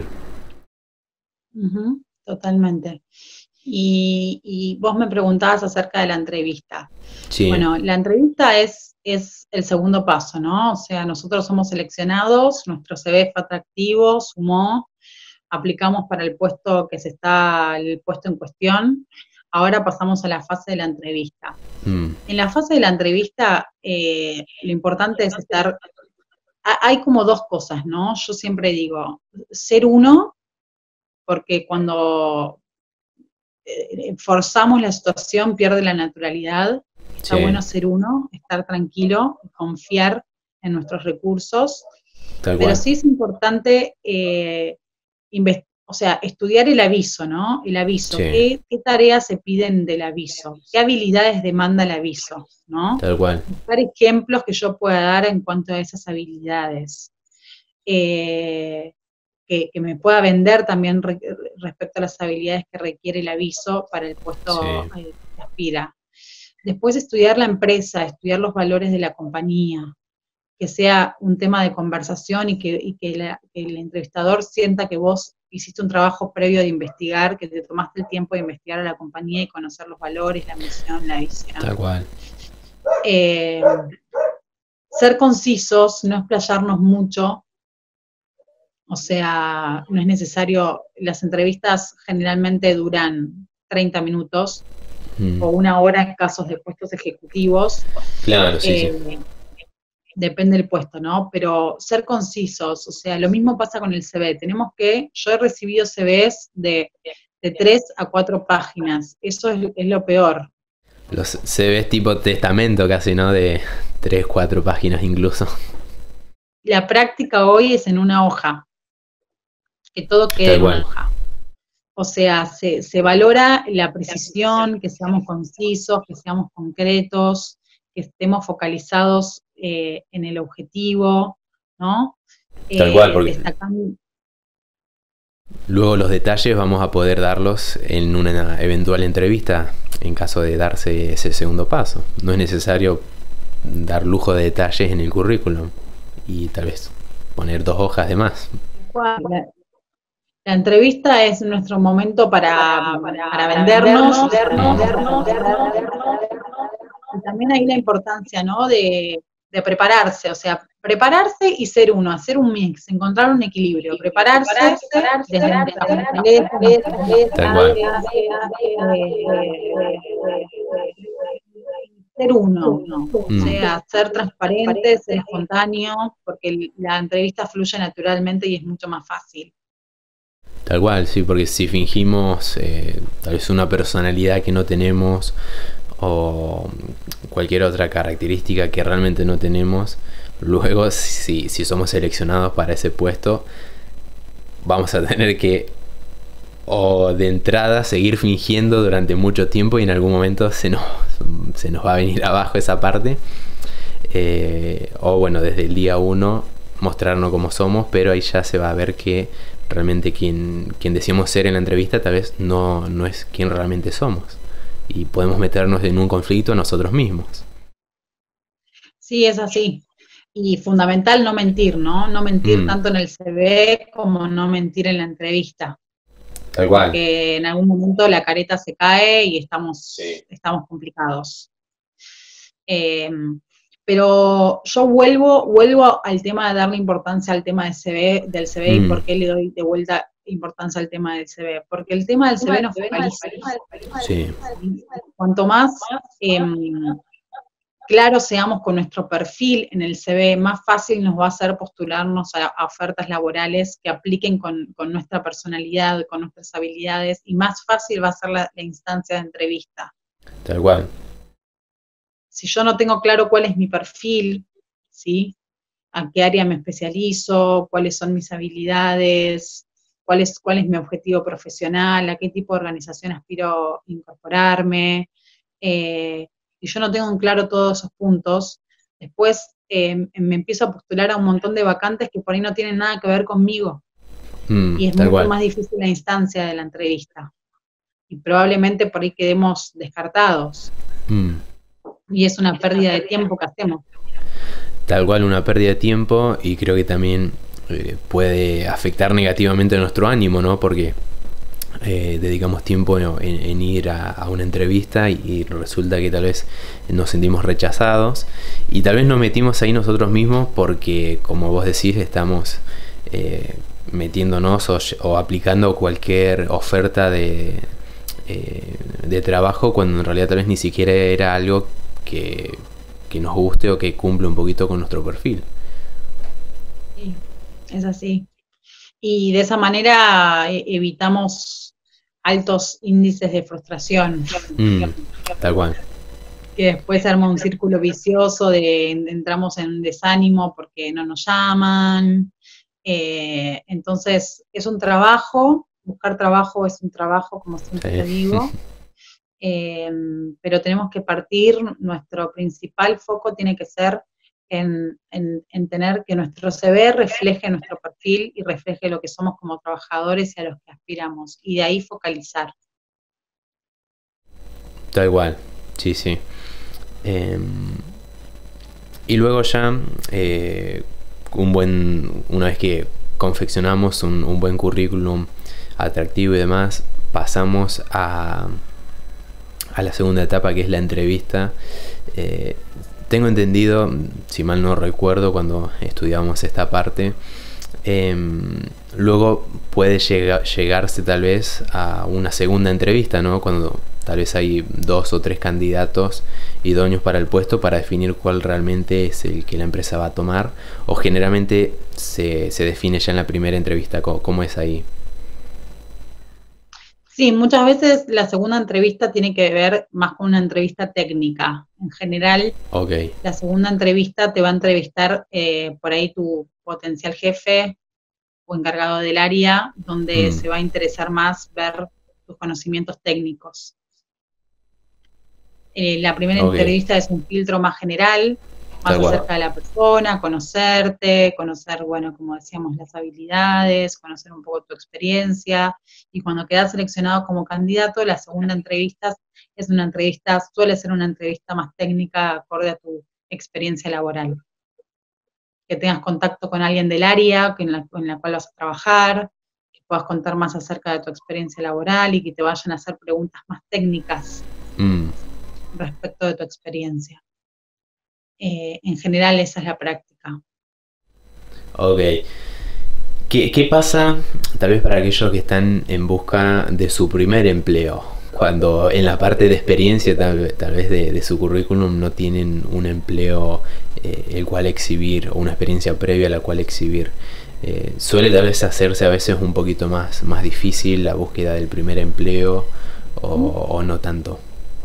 Speaker 2: Uh-huh, totalmente. Y, y vos me preguntabas acerca de la entrevista.
Speaker 1: Sí,
Speaker 2: Bueno, la entrevista es, es el segundo paso, ¿no? O sea, nosotros somos seleccionados, nuestro C V fue atractivo, sumó, aplicamos para el puesto que se está, el puesto en cuestión. Ahora pasamos a la fase de la entrevista.
Speaker 1: mm,
Speaker 2: En la fase de la entrevista, eh, lo importante es estar, hay como dos cosas, ¿no? Yo siempre digo, ser uno, porque cuando eh, forzamos la situación pierde la naturalidad. Está
Speaker 1: sí,
Speaker 2: bueno ser uno, estar tranquilo, confiar en nuestros recursos,
Speaker 1: tal
Speaker 2: pero
Speaker 1: cual.
Speaker 2: sí es importante eh, o sea, estudiar el aviso, ¿no? El aviso,
Speaker 1: Sí,
Speaker 2: ¿qué, qué tareas se piden del aviso? ¿Qué habilidades demanda el aviso? ¿No?
Speaker 1: tal cual.
Speaker 2: Buscar ejemplos que yo pueda dar en cuanto a esas habilidades. Eh, que, que, me pueda vender también re, respecto a las habilidades que requiere el aviso para el puesto
Speaker 1: Sí,
Speaker 2: eh, que aspira. Después estudiar la empresa, estudiar los valores de la compañía, que sea un tema de conversación y que, y que, la, que el entrevistador sienta que vos hiciste un trabajo previo de investigar, que te tomaste el tiempo de investigar a la compañía y conocer los valores, la misión, la visión.
Speaker 1: tal cual.
Speaker 2: Eh, ser concisos, no explayarnos mucho, o sea, no es necesario, las entrevistas generalmente duran treinta minutos
Speaker 1: Mm,
Speaker 2: o una hora en casos de puestos ejecutivos.
Speaker 1: claro, sí, sí.
Speaker 2: Eh, depende del puesto, ¿no? Pero ser concisos, o sea, lo mismo pasa con el C V. Tenemos que, yo he recibido C Vs de, de tres a cuatro páginas, eso es, es lo peor.
Speaker 1: Los C Vs tipo testamento casi, ¿no? De tres cuatro páginas incluso.
Speaker 2: La práctica hoy es en una hoja, que todo quede
Speaker 1: Tal
Speaker 2: en una
Speaker 1: cual.
Speaker 2: hoja. O sea, se, se valora la precisión, que seamos concisos, que seamos concretos, que estemos focalizados eh, en el objetivo, ¿no?
Speaker 1: Tal cual,
Speaker 2: Eh,
Speaker 1: porque
Speaker 2: destacando.
Speaker 1: luego los detalles vamos a poder darlos en una eventual entrevista en caso de darse ese segundo paso. No es necesario dar lujo de detalles en el currículum y tal vez poner dos hojas de más.
Speaker 2: La, la entrevista es nuestro momento para, para, para vendernos, vendernos, vendernos, vendernos, y también hay la importancia, ¿no? De, de prepararse, o sea, prepararse y ser uno, hacer un mix, encontrar un equilibrio, prepararse desde nuestra fortaleza,
Speaker 1: Tal cual.
Speaker 2: eh, ser uno, o
Speaker 1: Mm,
Speaker 2: sea, ser transparente, ser espontáneo, porque la entrevista fluye naturalmente y es mucho más fácil.
Speaker 1: tal cual, sí, porque si fingimos eh, tal vez una personalidad que no tenemos o cualquier otra característica que realmente no tenemos, luego si, si somos seleccionados para ese puesto, vamos a tener que o de entrada seguir fingiendo durante mucho tiempo y en algún momento se nos, se nos va a venir abajo esa parte. Eh, o bueno, desde el día uno mostrarnos como somos, pero ahí ya se va a ver que realmente quien, quien decimos ser en la entrevista tal vez no, no es quien realmente somos. Y podemos meternos en un conflicto nosotros mismos.
Speaker 2: Sí, es así. Y fundamental no mentir, ¿no? No mentir
Speaker 1: Mm,
Speaker 2: tanto en el C V como no mentir en la entrevista.
Speaker 1: Tal cual.
Speaker 2: Porque en algún momento la careta se cae y estamos,
Speaker 1: Sí.
Speaker 2: estamos complicados. Eh, pero yo vuelvo, vuelvo al tema de darle importancia al tema del C V, del C V
Speaker 1: Mm.
Speaker 2: y por qué le doy de vuelta importancia al tema del C V. Porque el tema del C V nos focaliza.
Speaker 1: Sí.
Speaker 2: Cuanto más eh, claro seamos con nuestro perfil en el C V, más fácil nos va a ser postularnos a, a ofertas laborales que apliquen con, con nuestra personalidad, con nuestras habilidades, y más fácil va a ser la, la instancia de entrevista.
Speaker 1: Tal cual.
Speaker 2: Si yo no tengo claro cuál es mi perfil, ¿sí? A qué área me especializo, cuáles son mis habilidades, cuál es, cuál es mi objetivo profesional, a qué tipo de organización aspiro a incorporarme, eh, y yo no tengo en claro todos esos puntos, después eh, me empiezo a postular a un montón de vacantes que por ahí no tienen nada que ver conmigo,
Speaker 1: Mm,
Speaker 2: y es
Speaker 1: tal
Speaker 2: mucho
Speaker 1: cual.
Speaker 2: más difícil la instancia de la entrevista, y probablemente por ahí quedemos descartados.
Speaker 1: Mm.
Speaker 2: Y es una pérdida de tiempo que hacemos.
Speaker 1: Tal cual, una pérdida de tiempo, y creo que también eh, puede afectar negativamente a nuestro ánimo, ¿no? Porque eh, dedicamos tiempo en, en ir a, a una entrevista y, y resulta que tal vez nos sentimos rechazados y tal vez nos metimos ahí nosotros mismos porque, como vos decís, estamos eh, metiéndonos o, o aplicando cualquier oferta de, eh, de trabajo cuando en realidad tal vez ni siquiera era algo que, que nos guste o que cumple un poquito con nuestro perfil.
Speaker 2: Sí, es así. Y de esa manera eh, evitamos altos índices de frustración.
Speaker 1: Mm, tal cual.
Speaker 2: Que después se arma un círculo vicioso de entramos en desánimo porque no nos llaman. Eh, entonces, es un trabajo, buscar trabajo es un trabajo, como siempre
Speaker 1: Sí.
Speaker 2: te digo. Eh, pero tenemos que partir, nuestro principal foco tiene que ser en, en, en tener que nuestro C V refleje nuestro perfil y refleje lo que somos como trabajadores y a los que aspiramos, y de ahí focalizar.
Speaker 1: Tal cual, sí, sí. Eh, y luego ya, eh, un buen, una vez que confeccionamos un, un buen currículum atractivo y demás, pasamos a, a la segunda etapa, que es la entrevista. Eh, tengo entendido, si mal no recuerdo, cuando estudiábamos esta parte, eh, luego puede llegar, llegarse tal vez a una segunda entrevista, ¿no? Cuando tal vez hay dos o tres candidatos idóneos para el puesto para definir cuál realmente es el que la empresa va a tomar, o generalmente se, se define ya en la primera entrevista. ¿Cómo, cómo es ahí?
Speaker 2: Sí, muchas veces la segunda entrevista tiene que ver más con una entrevista técnica. En general,
Speaker 1: okay.
Speaker 2: La segunda entrevista te va a entrevistar eh, por ahí tu potencial jefe o encargado del área, donde mm. se va a interesar más ver tus conocimientos técnicos. Eh, la primera okay. entrevista es un filtro más general, más Tal acerca cual. de la persona, conocerte, conocer, bueno, como decíamos, las habilidades, conocer un poco tu experiencia, y cuando quedas seleccionado como candidato, la segunda entrevista es una entrevista, suele ser una entrevista más técnica acorde a tu experiencia laboral. Que tengas contacto con alguien del área en la, en la cual vas a trabajar, que puedas contar más acerca de tu experiencia laboral y que te vayan a hacer preguntas más técnicas mm. respecto de tu experiencia. Eh, en general esa es la práctica.
Speaker 1: Ok. ¿Qué, ¿Qué pasa, tal vez para aquellos que están en busca de su primer empleo? Cuando en la parte de experiencia tal, tal vez de, de su currículum no tienen un empleo eh, el cual exhibir, o una experiencia previa a la cual exhibir. Eh, suele tal vez hacerse a veces un poquito más, más difícil la búsqueda del primer empleo, o, o no tanto.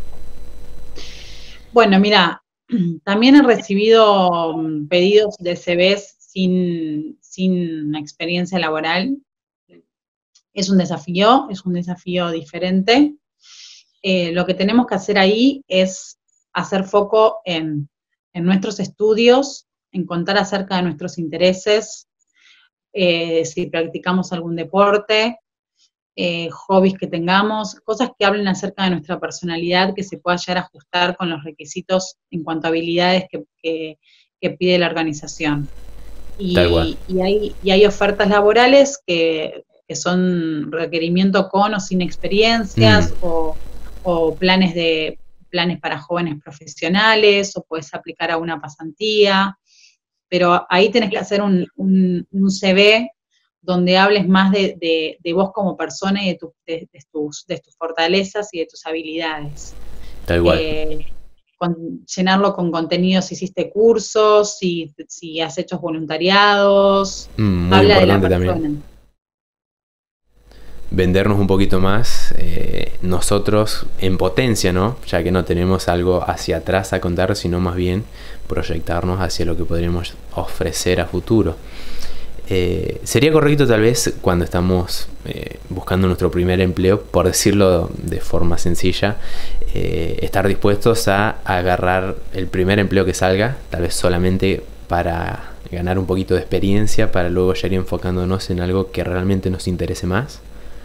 Speaker 2: Bueno, mira, también he recibido pedidos de C Vs sin, sin experiencia laboral. Es un desafío, es un desafío diferente. Eh, lo que tenemos que hacer ahí es hacer foco en, en nuestros estudios, en contar acerca de nuestros intereses, eh, si practicamos algún deporte, eh, hobbies que tengamos, cosas que hablen acerca de nuestra personalidad, que se pueda llegar a ajustar con los requisitos en cuanto a habilidades que, que, que pide la organización. Y, y, hay, y hay ofertas laborales que, que que son requerimiento con o sin experiencias, mm. o, o planes de planes para jóvenes profesionales, o puedes aplicar a una pasantía, pero ahí tenés que hacer un, un, un C V donde hables más de, de, de vos como persona y de, tu, de, de, tus, de tus fortalezas y de tus habilidades.
Speaker 1: Tal cual.
Speaker 2: Eh, con, llenarlo con contenidos, si hiciste cursos, si, si has hecho voluntariados,
Speaker 1: mm, muy
Speaker 2: habla de la
Speaker 1: importante
Speaker 2: persona.
Speaker 1: También. Vendernos un poquito más eh, nosotros en potencia, ¿no? Ya que no tenemos algo hacia atrás a contar, sino más bien proyectarnos hacia lo que podríamos ofrecer a futuro. Eh, sería correcto tal vez cuando estamos eh, buscando nuestro primer empleo, por decirlo de forma sencilla, eh, estar dispuestos a agarrar el primer empleo que salga, tal vez solamente para ganar un poquito de experiencia, para luego ya ir enfocándonos en algo que realmente nos interese más.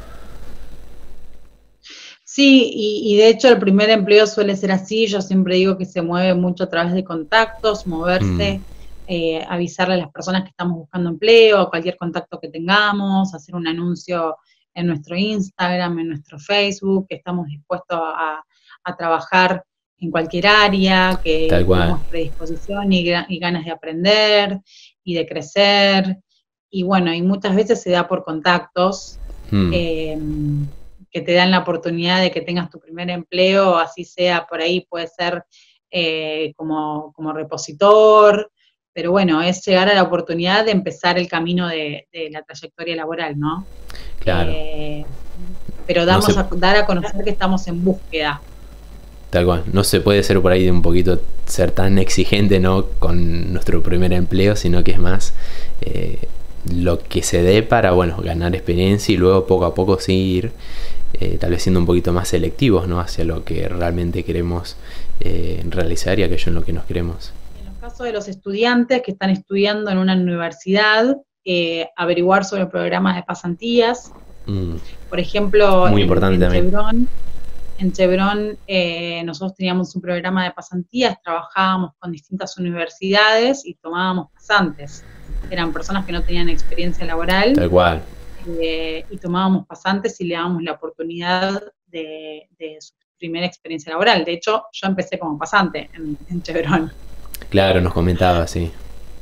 Speaker 2: Sí, y, y de hecho el primer empleo suele ser así. Yo siempre digo que se mueve mucho a través de contactos, moverse, mm. eh, avisarle a las personas que estamos buscando empleo, cualquier contacto que tengamos, hacer un anuncio en nuestro Instagram, en nuestro Facebook, que estamos dispuestos a, a trabajar en cualquier área, que tenemos predisposición y, y ganas de aprender y de crecer. Y bueno, y muchas veces se da por contactos, mm. eh, que te dan la oportunidad de que tengas tu primer empleo, así sea por ahí, puede ser eh, como, como repositor, pero bueno, es llegar a la oportunidad de empezar el camino de, de la trayectoria laboral, ¿no?
Speaker 1: Claro.
Speaker 2: Eh, pero damos no se... a dar a conocer que estamos en búsqueda.
Speaker 1: Tal cual, no se puede ser por ahí de un poquito ser tan exigente, ¿no? Con nuestro primer empleo, sino que es más eh, lo que se dé para, bueno, ganar experiencia y luego poco a poco seguir. Eh, tal vez siendo un poquito más selectivos, ¿no? Hacia lo que realmente queremos eh, realizar y aquello en lo que nos queremos.
Speaker 2: En los casos de los estudiantes que están estudiando en una universidad, eh, averiguar sobre programas de pasantías. Mm. Por ejemplo,
Speaker 1: muy
Speaker 2: en,
Speaker 1: importante
Speaker 2: en
Speaker 1: también.
Speaker 2: Chevron, en Chevron eh, nosotros teníamos un programa de pasantías, trabajábamos con distintas universidades y tomábamos pasantes. Eran personas que no tenían experiencia laboral.
Speaker 1: Tal cual.
Speaker 2: Eh, y tomábamos pasantes y le dábamos la oportunidad de, de su primera experiencia laboral. De hecho, yo empecé como pasante en, en Chevron.
Speaker 1: Claro, nos comentaba, sí.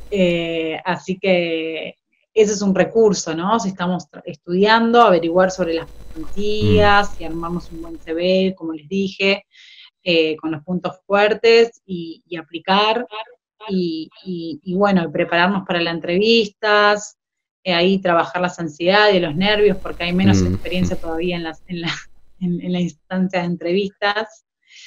Speaker 2: Eh, así que ese es un recurso, ¿no? Si estamos estudiando, averiguar sobre las pasantías, mm. y armamos un buen C V, como les dije, eh, con los puntos fuertes y, y aplicar, y, y, y bueno, prepararnos para las entrevistas, ahí trabajar las ansiedades y los nervios, porque hay menos mm. experiencia todavía en las, en la, en, en las instancias de entrevistas.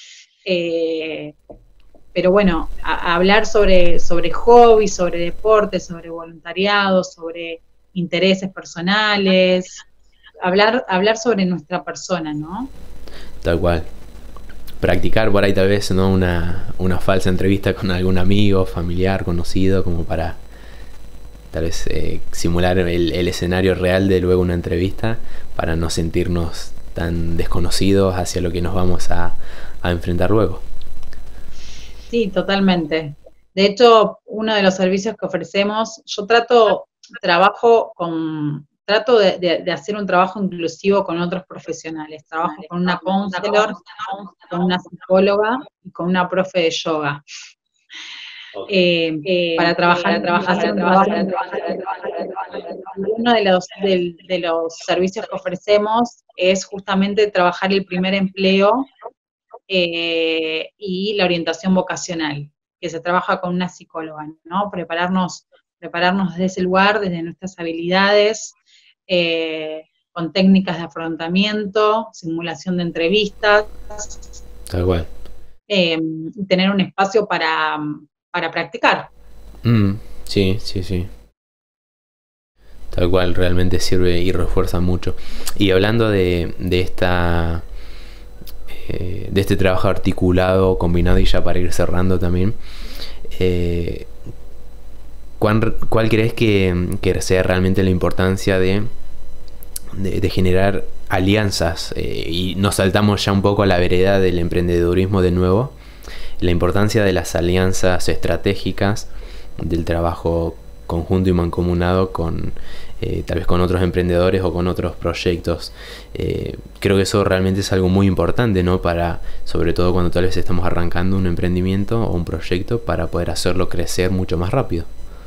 Speaker 2: Eh, pero bueno, a, a hablar sobre, sobre hobbies, sobre deportes, sobre voluntariado, sobre intereses personales, hablar, hablar sobre nuestra persona, ¿no?
Speaker 1: Tal cual. Practicar por ahí tal vez, ¿no? Una, una falsa entrevista con algún amigo, familiar, conocido, como para tal vez eh, simular el, el escenario real de luego una entrevista para no sentirnos tan desconocidos hacia lo que nos vamos a, a enfrentar luego.
Speaker 2: Sí, totalmente. De hecho, uno de los servicios que ofrecemos, yo trato, trabajo con, trato de, de, de hacer un trabajo inclusivo con otros profesionales. Trabajo con una counselor, con una psicóloga y con una profe de yoga. Eh, eh, para trabajar, para trabajar, hacer un trabajo. Uno de los, de, de los servicios que ofrecemos es justamente trabajar el primer empleo eh, y la orientación vocacional, que se trabaja con una psicóloga, ¿no? Prepararnos, prepararnos desde ese lugar, desde nuestras habilidades, eh, con técnicas de afrontamiento, simulación de entrevistas.
Speaker 1: Tal cual.
Speaker 2: Eh, tener un espacio para, para practicar.
Speaker 1: Mm, sí, sí, sí. Tal cual, realmente sirve y refuerza mucho. Y hablando de, de esta eh, de este trabajo articulado, combinado, y ya para ir cerrando también, eh, ¿cuál, cuál crees que, que sea realmente la importancia de, de, de generar alianzas? Eh, y nos saltamos ya un poco a la vereda del emprendedurismo de nuevo, la importancia de las alianzas estratégicas, del trabajo conjunto y mancomunado con eh, tal vez con otros emprendedores o con otros proyectos. Eh, creo que eso realmente es algo muy importante, ¿no? Para, sobre todo cuando tal vez estamos arrancando un emprendimiento o un proyecto, para poder hacerlo crecer mucho más rápido.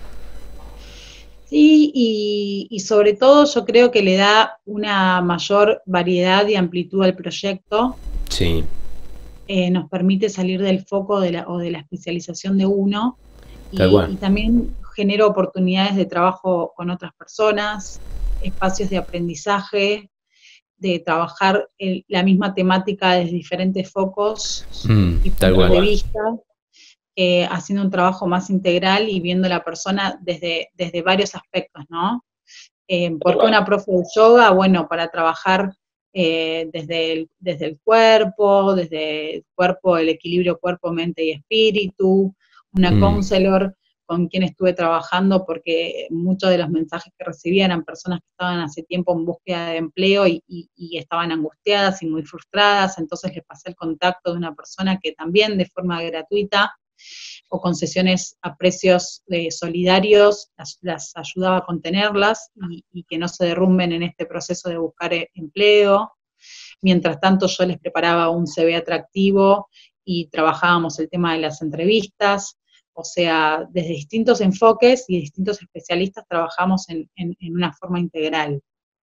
Speaker 2: Sí, y, y sobre todo yo creo que le da una mayor variedad y amplitud al proyecto.
Speaker 1: Sí.
Speaker 2: Eh, nos permite salir del foco de la, o de la especialización de uno
Speaker 1: Tal
Speaker 2: y,
Speaker 1: cual.
Speaker 2: y también genera oportunidades de trabajo con otras personas, espacios de aprendizaje, de trabajar el, la misma temática desde diferentes focos
Speaker 1: Mm,
Speaker 2: y
Speaker 1: tal
Speaker 2: puntos
Speaker 1: cual.
Speaker 2: de vista, eh, haciendo un trabajo más integral y viendo a la persona desde, desde varios aspectos, ¿no? Eh, ¿Por qué una profe de yoga? Bueno, para trabajar eh, desde, el, desde el cuerpo, desde el cuerpo, el equilibrio cuerpo, mente y espíritu, una
Speaker 1: Mm.
Speaker 2: counselor con quien estuve trabajando porque muchos de los mensajes que recibía eran personas que estaban hace tiempo en búsqueda de empleo y, y, y estaban angustiadas y muy frustradas, entonces les pasé el contacto de una persona que también de forma gratuita o con sesiones a precios eh, solidarios, las, las, ayudaba a contenerlas y, y, que no se derrumben en este proceso de buscar empleo. Mientras tanto yo les preparaba un C V atractivo y trabajábamos el tema de las entrevistas, o sea, desde distintos enfoques y distintos especialistas trabajamos en, en, en una forma integral.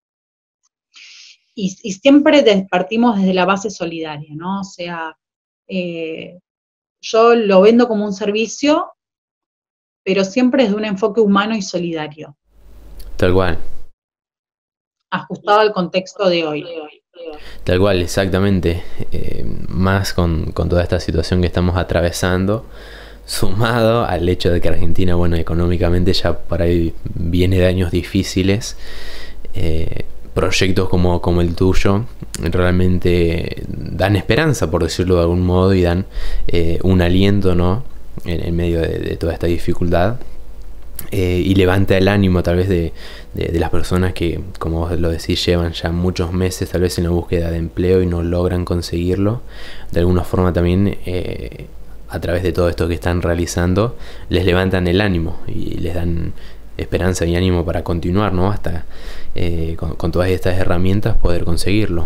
Speaker 2: Y, y siempre des, partimos desde la base solidaria, ¿no? O sea, eh, yo lo vendo como un servicio, pero siempre desde un enfoque humano y solidario.
Speaker 1: Tal cual.
Speaker 2: Ajustado al contexto de hoy.
Speaker 1: Tal cual, exactamente. Eh, más con, con toda esta situación que estamos atravesando, sumado al hecho de que Argentina, bueno, económicamente ya por ahí viene de años difíciles. Eh, proyectos como, como el tuyo realmente dan esperanza, por decirlo de algún modo, y dan eh, un aliento, ¿no? En, en medio de, de toda esta dificultad. Eh, y levanta el ánimo tal vez de, de, de las personas que, como vos lo decís, llevan ya muchos meses tal vez en la búsqueda de empleo y no logran conseguirlo. De alguna forma también eh, a través de todo esto que están realizando les levantan el ánimo y les dan esperanza y ánimo para continuar, ¿no? Hasta eh, con, con todas estas herramientas poder conseguirlo.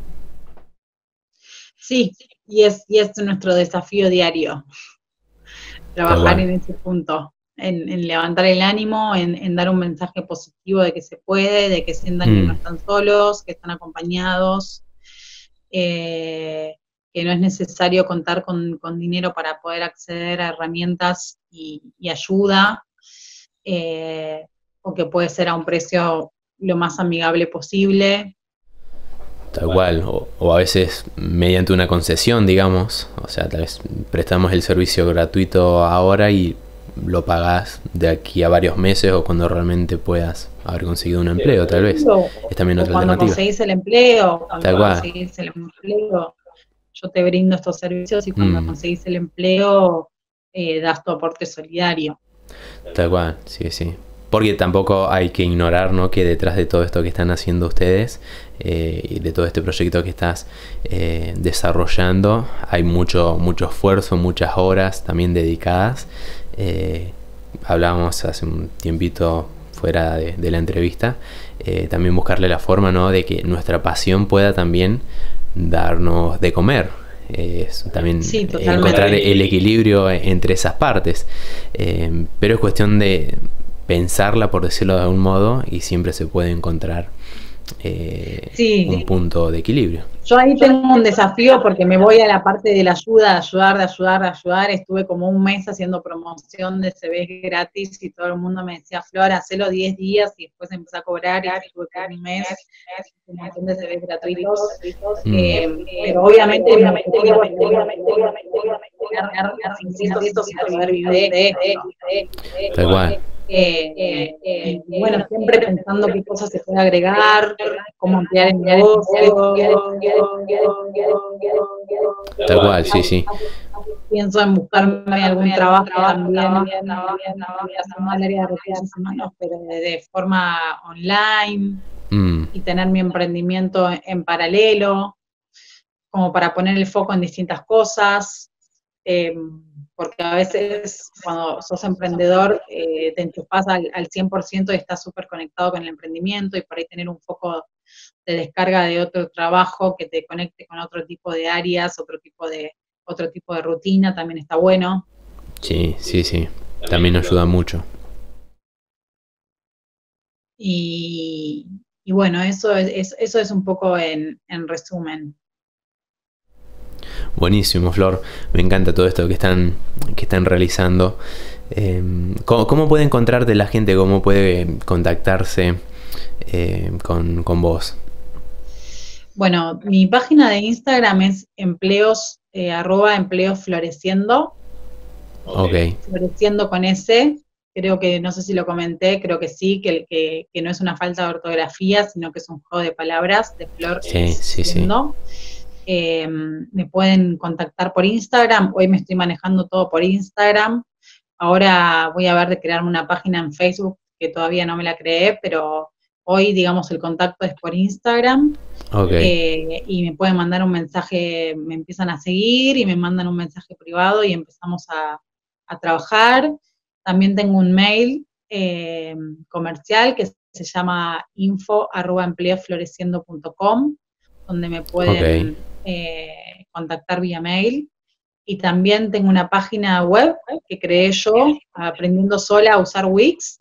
Speaker 2: Sí, y es, y es nuestro desafío diario, trabajar en ese punto. En, en levantar el ánimo, en, en dar un mensaje positivo de que se puede, de que sientan mm. que no están solos, que están acompañados, eh, que no es necesario contar con, con dinero para poder acceder a herramientas y, y ayuda, eh, o que puede ser a un precio lo más amigable posible.
Speaker 1: Tal cual, o, o a veces mediante una concesión, digamos, o sea, tal vez prestamos el servicio gratuito ahora y lo pagás de aquí a varios meses o cuando realmente puedas haber conseguido un empleo, tal vez. Es también otra
Speaker 2: cuando
Speaker 1: alternativa.
Speaker 2: Conseguís el empleo, cuando
Speaker 1: tal cual.
Speaker 2: conseguís el empleo, yo te brindo estos servicios y cuando mm. conseguís el empleo, eh, das tu aporte solidario.
Speaker 1: Tal cual, sí, sí. Porque tampoco hay que ignorar, ¿no?, que detrás de todo esto que están haciendo ustedes eh, y de todo este proyecto que estás eh, desarrollando, hay mucho, mucho esfuerzo, muchas horas también dedicadas. Eh, hablábamos hace un tiempito fuera de, de la entrevista, eh, también buscarle la forma, ¿no?, de que nuestra pasión pueda también darnos de comer. Eh, también
Speaker 2: sí,
Speaker 1: encontrar el equilibrio entre esas partes. Eh, pero es cuestión de pensarla, por decirlo de algún modo, y siempre se puede encontrar eh,
Speaker 2: sí.
Speaker 1: un punto de equilibrio.
Speaker 2: Yo ahí tengo un desafío porque me voy a la parte de la ayuda, de ayudar, de ayudar, de ayudar. Estuve como un mes haciendo promoción de C Vs gratis y todo el mundo me decía, Flor, hacelo diez días y después empecé a cobrar y estuve por un mes un montón de C Vs gratuitos. Mm. Eh, pero obviamente, obviamente, obviamente, obviamente, obviamente,
Speaker 1: Tal cual.
Speaker 2: Eh, eh, eh, y bueno, siempre pensando qué cosas se puede agregar, cómo ampliar el negocio.
Speaker 1: Tal cual, sí, sí.
Speaker 2: Pienso en buscarme algún trabajo también, haciendo el área de recursos humanos, pero de, de forma online, mm. y tener mi emprendimiento en paralelo, como para poner el foco en distintas cosas. Eh, porque a veces cuando sos emprendedor eh, te enchufás al, al cien por ciento y estás súper conectado con el emprendimiento, y por ahí tener un foco de descarga de otro trabajo que te conecte con otro tipo de áreas, otro tipo de, otro tipo de rutina, también está bueno.
Speaker 1: Sí, sí, sí, también ayuda mucho.
Speaker 2: Y, y bueno, eso es, eso es un poco en, en resumen.
Speaker 1: Buenísimo, Flor. Me encanta todo esto que están, que están realizando. Eh, ¿cómo, ¿Cómo puede encontrarte la gente? ¿Cómo puede contactarse eh, con, con vos?
Speaker 2: Bueno, mi página de Instagram es empleos, eh, arroba empleos floreciendo.
Speaker 1: Ok.
Speaker 2: Floreciendo con S. Creo que, no sé si lo comenté, creo que sí, que, que, que no es una falta de ortografía, sino que es un juego de palabras, de flor
Speaker 1: Sí, sí, sí.
Speaker 2: Eh, me pueden contactar por Instagram, hoy me estoy manejando todo por Instagram, ahora voy a ver de crearme una página en Facebook, que todavía no me la creé, pero hoy, digamos, el contacto es por Instagram.
Speaker 1: Okay.
Speaker 2: Eh, y me pueden mandar un mensaje, me empiezan a seguir y me mandan un mensaje privado y empezamos a, a trabajar. También tengo un mail eh, comercial que se llama info arroba empleosfloreciendo punto com, donde me pueden
Speaker 1: Okay.
Speaker 2: eh, contactar vía mail. Y también tengo una página web que creé yo, aprendiendo sola a usar Wix,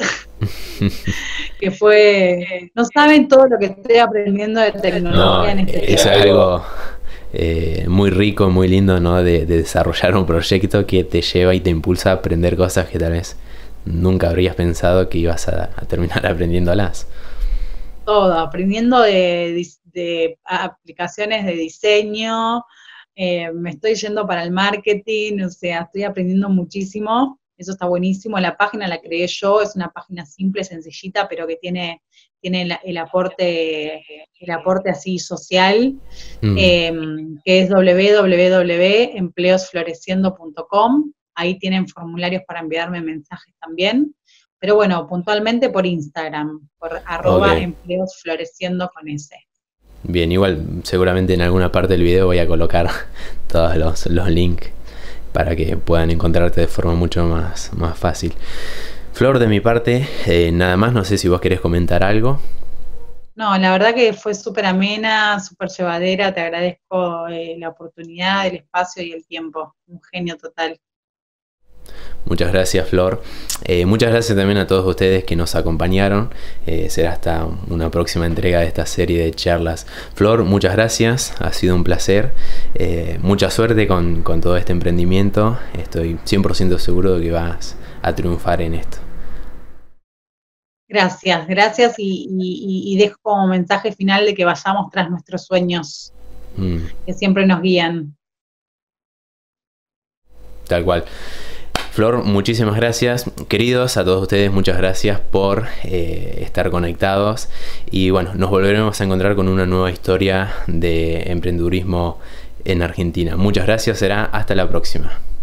Speaker 2: que fue, no saben todo lo que estoy aprendiendo de tecnología
Speaker 1: No,
Speaker 2: en este
Speaker 1: eso
Speaker 2: tiempo.
Speaker 1: es algo eh, muy rico, muy lindo, ¿no? De, de desarrollar un proyecto que te lleva y te impulsa a aprender cosas que tal vez nunca habrías pensado que ibas a, a terminar aprendiéndolas.
Speaker 2: Todo, aprendiendo de, de aplicaciones de diseño, eh, me estoy yendo para el marketing, o sea, estoy aprendiendo muchísimo, eso está buenísimo. La página la creé yo, es una página simple, sencillita, pero que tiene, tiene el, el aporte, el aporte así social,
Speaker 1: Mm.
Speaker 2: eh, que es doble u doble u doble u punto empleos floreciendo punto com. Ahí tienen formularios para enviarme mensajes también. Pero bueno, puntualmente por Instagram, por arroba
Speaker 1: Ok.
Speaker 2: empleos floreciendo con ese.
Speaker 1: Bien, igual seguramente en alguna parte del video voy a colocar todos los, los links para que puedan encontrarte de forma mucho más, más fácil. Flor, de mi parte, eh, nada más, no sé si vos querés comentar algo.
Speaker 2: No, la verdad que fue súper amena, súper llevadera, te agradezco eh, la oportunidad, el espacio y el tiempo. Un genio total.
Speaker 1: Muchas gracias, Flor. Eh, muchas gracias también a todos ustedes que nos acompañaron. Eh, será hasta una próxima entrega de esta serie de charlas. Flor, muchas gracias. Ha sido un placer. Eh, mucha suerte con, con todo este emprendimiento. Estoy cien por ciento seguro de que vas a triunfar en esto.
Speaker 2: Gracias, gracias y, y, y dejo como mensaje final de que vayamos tras nuestros sueños, mm. que siempre nos guían.
Speaker 1: Tal cual. Flor, muchísimas gracias. Queridos, a todos ustedes, muchas gracias por eh, estar conectados. Y bueno, nos volveremos a encontrar con una nueva historia de emprendedurismo en Argentina. Muchas gracias, será hasta la próxima.